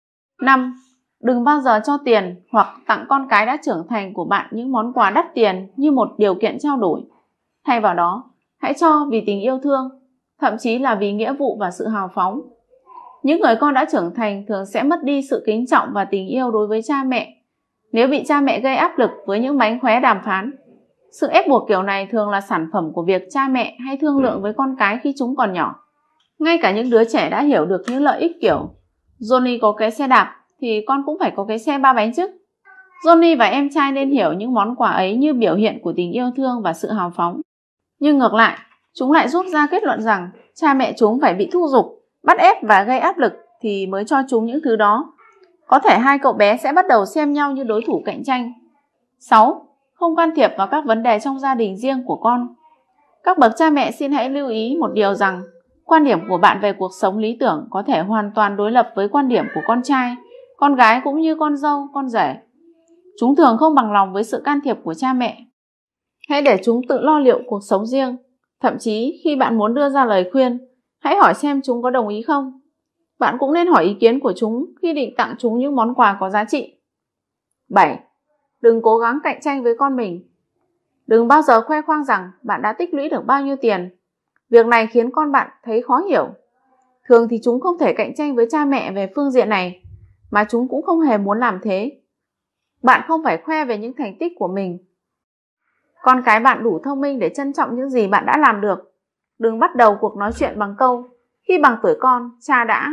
5. Đừng bao giờ cho tiền hoặc tặng con cái đã trưởng thành của bạn những món quà đắt tiền như một điều kiện trao đổi. Thay vào đó, hãy cho vì tình yêu thương, thậm chí là vì nghĩa vụ và sự hào phóng. Những người con đã trưởng thành thường sẽ mất đi sự kính trọng và tình yêu đối với cha mẹ nếu bị cha mẹ gây áp lực với những mánh khóe đàm phán. Sự ép buộc kiểu này thường là sản phẩm của việc cha mẹ hay thương lượng với con cái khi chúng còn nhỏ. Ngay cả những đứa trẻ đã hiểu được những lợi ích kiểu Johnny có cái xe đạp thì con cũng phải có cái xe 3 bánh chứ. Johnny và em trai nên hiểu những món quà ấy như biểu hiện của tình yêu thương và sự hào phóng. Nhưng ngược lại, chúng lại rút ra kết luận rằng cha mẹ chúng phải bị thúc giục, bắt ép và gây áp lực thì mới cho chúng những thứ đó. Có thể hai cậu bé sẽ bắt đầu xem nhau như đối thủ cạnh tranh. 6. Không can thiệp vào các vấn đề trong gia đình riêng của con. Các bậc cha mẹ xin hãy lưu ý một điều rằng quan điểm của bạn về cuộc sống lý tưởng có thể hoàn toàn đối lập với quan điểm của con trai, con gái cũng như con dâu, con rể. Chúng thường không bằng lòng với sự can thiệp của cha mẹ. Hãy để chúng tự lo liệu cuộc sống riêng. Thậm chí khi bạn muốn đưa ra lời khuyên, hãy hỏi xem chúng có đồng ý không. Bạn cũng nên hỏi ý kiến của chúng khi định tặng chúng những món quà có giá trị. 7. Đừng cố gắng cạnh tranh với con mình. Đừng bao giờ khoe khoang rằng bạn đã tích lũy được bao nhiêu tiền. Việc này khiến con bạn thấy khó hiểu. Thường thì chúng không thể cạnh tranh với cha mẹ về phương diện này, mà chúng cũng không hề muốn làm thế. Bạn không phải khoe về những thành tích của mình. Con cái bạn đủ thông minh để trân trọng những gì bạn đã làm được. Đừng bắt đầu cuộc nói chuyện bằng câu khi bằng tuổi con, cha đã.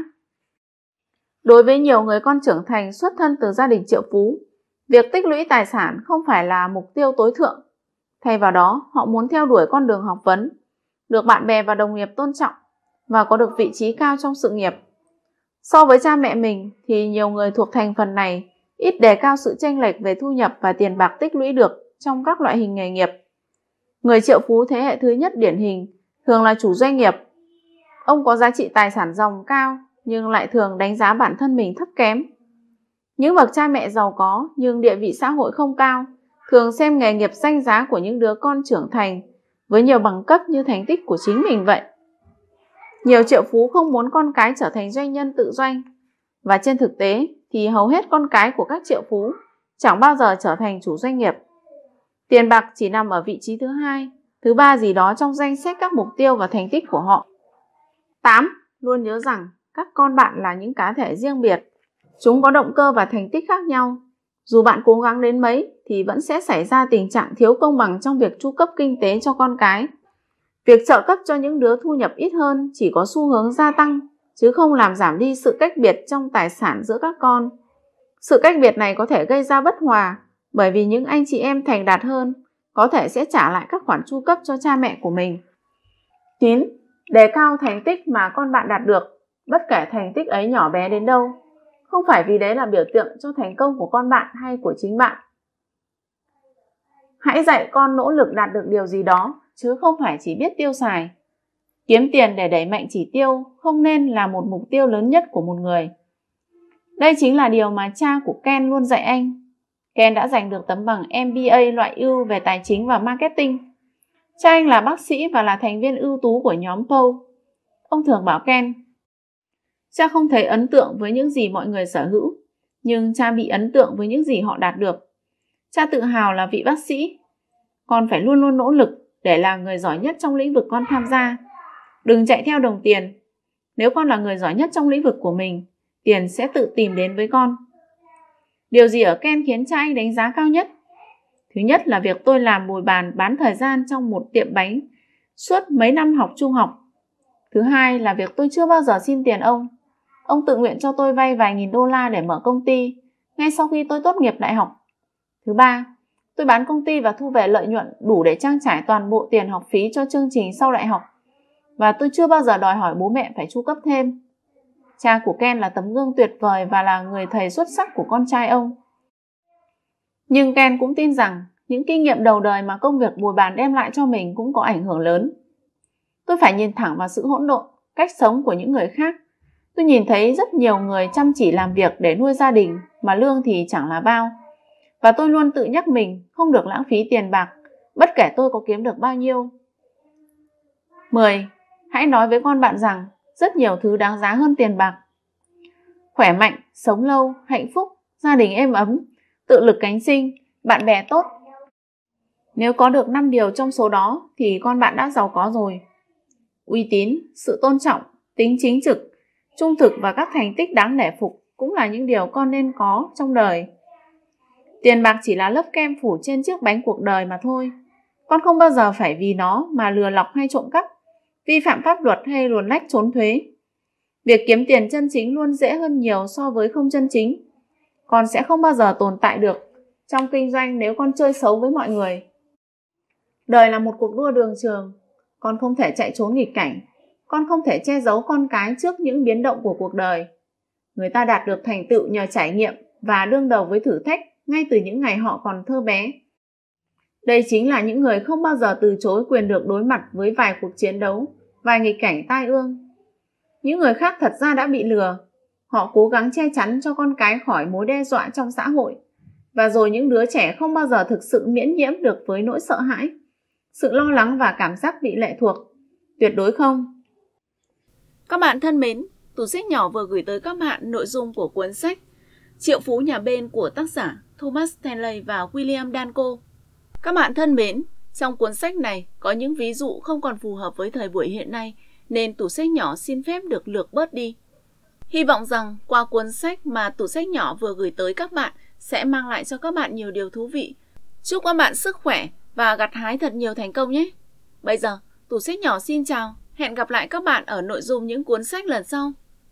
Đối với nhiều người con trưởng thành xuất thân từ gia đình triệu phú, việc tích lũy tài sản không phải là mục tiêu tối thượng. Thay vào đó, họ muốn theo đuổi con đường học vấn, được bạn bè và đồng nghiệp tôn trọng và có được vị trí cao trong sự nghiệp. So với cha mẹ mình thì nhiều người thuộc thành phần này ít đề cao sự chênh lệch về thu nhập và tiền bạc tích lũy được trong các loại hình nghề nghiệp. Người triệu phú thế hệ thứ nhất điển hình thường là chủ doanh nghiệp. Ông có giá trị tài sản ròng cao nhưng lại thường đánh giá bản thân mình thấp kém. Những bậc cha mẹ giàu có nhưng địa vị xã hội không cao thường xem nghề nghiệp danh giá của những đứa con trưởng thành với nhiều bằng cấp như thành tích của chính mình vậy. Nhiều triệu phú không muốn con cái trở thành doanh nhân tự doanh, và trên thực tế thì hầu hết con cái của các triệu phú chẳng bao giờ trở thành chủ doanh nghiệp. Tiền bạc chỉ nằm ở vị trí thứ hai, thứ ba gì đó trong danh sách các mục tiêu và thành tích của họ. 8. Luôn nhớ rằng các con bạn là những cá thể riêng biệt. Chúng có động cơ và thành tích khác nhau. Dù bạn cố gắng đến mấy thì vẫn sẽ xảy ra tình trạng thiếu công bằng trong việc chu cấp kinh tế cho con cái. Việc trợ cấp cho những đứa thu nhập ít hơn chỉ có xu hướng gia tăng, chứ không làm giảm đi sự cách biệt trong tài sản giữa các con. Sự cách biệt này có thể gây ra bất hòa, bởi vì những anh chị em thành đạt hơn có thể sẽ trả lại các khoản chu cấp cho cha mẹ của mình. 9. Đề cao thành tích mà con bạn đạt được, bất kể thành tích ấy nhỏ bé đến đâu. Không phải vì đấy là biểu tượng cho thành công của con bạn hay của chính bạn. Hãy dạy con nỗ lực đạt được điều gì đó, chứ không phải chỉ biết tiêu xài. Kiếm tiền để đẩy mạnh chỉ tiêu không nên là một mục tiêu lớn nhất của một người. Đây chính là điều mà cha của Ken luôn dạy anh. Ken đã giành được tấm bằng MBA loại ưu về tài chính và marketing. Cha anh là bác sĩ và là thành viên ưu tú của nhóm Paul. Ông thường bảo Ken, cha không thấy ấn tượng với những gì mọi người sở hữu, nhưng cha bị ấn tượng với những gì họ đạt được. Cha tự hào là vị bác sĩ. Con phải luôn luôn nỗ lực để là người giỏi nhất trong lĩnh vực con tham gia. Đừng chạy theo đồng tiền. Nếu con là người giỏi nhất trong lĩnh vực của mình, tiền sẽ tự tìm đến với con. Điều gì ở Ken khiến cha anh đánh giá cao nhất? Thứ nhất là việc tôi làm bồi bàn bán thời gian trong một tiệm bánh suốt mấy năm học trung học. Thứ hai là việc tôi chưa bao giờ xin tiền ông. Ông tự nguyện cho tôi vay vài nghìn đô la để mở công ty ngay sau khi tôi tốt nghiệp đại học. Thứ ba, tôi bán công ty và thu về lợi nhuận đủ để trang trải toàn bộ tiền học phí cho chương trình sau đại học. Và tôi chưa bao giờ đòi hỏi bố mẹ phải chu cấp thêm. Cha của Ken là tấm gương tuyệt vời và là người thầy xuất sắc của con trai ông. Nhưng Ken cũng tin rằng những kinh nghiệm đầu đời mà công việc bồi bàn đem lại cho mình cũng có ảnh hưởng lớn. Tôi phải nhìn thẳng vào sự hỗn độn, cách sống của những người khác. Tôi nhìn thấy rất nhiều người chăm chỉ làm việc để nuôi gia đình mà lương thì chẳng là bao. Và tôi luôn tự nhắc mình không được lãng phí tiền bạc, bất kể tôi có kiếm được bao nhiêu. 10. Hãy nói với con bạn rằng rất nhiều thứ đáng giá hơn tiền bạc. Khỏe mạnh, sống lâu, hạnh phúc, gia đình êm ấm, tự lực cánh sinh, bạn bè tốt. Nếu có được 5 điều trong số đó thì con bạn đã giàu có rồi. Uy tín, sự tôn trọng, tính chính trực, trung thực và các thành tích đáng nể phục cũng là những điều con nên có trong đời. Tiền bạc chỉ là lớp kem phủ trên chiếc bánh cuộc đời mà thôi. Con không bao giờ phải vì nó mà lừa lọc hay trộm cắp, vi phạm pháp luật hay luồn lách trốn thuế. Việc kiếm tiền chân chính luôn dễ hơn nhiều so với không chân chính. Con sẽ không bao giờ tồn tại được trong kinh doanh nếu con chơi xấu với mọi người. Đời là một cuộc đua đường trường. Con không thể chạy trốn nghịch cảnh. Con không thể che giấu con cái trước những biến động của cuộc đời. Người ta đạt được thành tựu nhờ trải nghiệm và đương đầu với thử thách ngay từ những ngày họ còn thơ bé. Đây chính là những người không bao giờ từ chối quyền được đối mặt với vài cuộc chiến đấu, vài nghịch cảnh tai ương. Những người khác thật ra đã bị lừa. Họ cố gắng che chắn cho con cái khỏi mối đe dọa trong xã hội. Và rồi những đứa trẻ không bao giờ thực sự miễn nhiễm được với nỗi sợ hãi, sự lo lắng và cảm giác bị lệ thuộc. Tuyệt đối không. Các bạn thân mến, Tủ Sách Nhỏ vừa gửi tới các bạn nội dung của cuốn sách Triệu phú nhà bên của tác giả Thomas Stanley và William Danko. Các bạn thân mến, trong cuốn sách này có những ví dụ không còn phù hợp với thời buổi hiện nay nên Tủ Sách Nhỏ xin phép được lược bớt đi. Hy vọng rằng qua cuốn sách mà Tủ Sách Nhỏ vừa gửi tới các bạn sẽ mang lại cho các bạn nhiều điều thú vị. Chúc các bạn sức khỏe và gặt hái thật nhiều thành công nhé! Bây giờ, Tủ Sách Nhỏ xin chào, hẹn gặp lại các bạn ở nội dung những cuốn sách lần sau.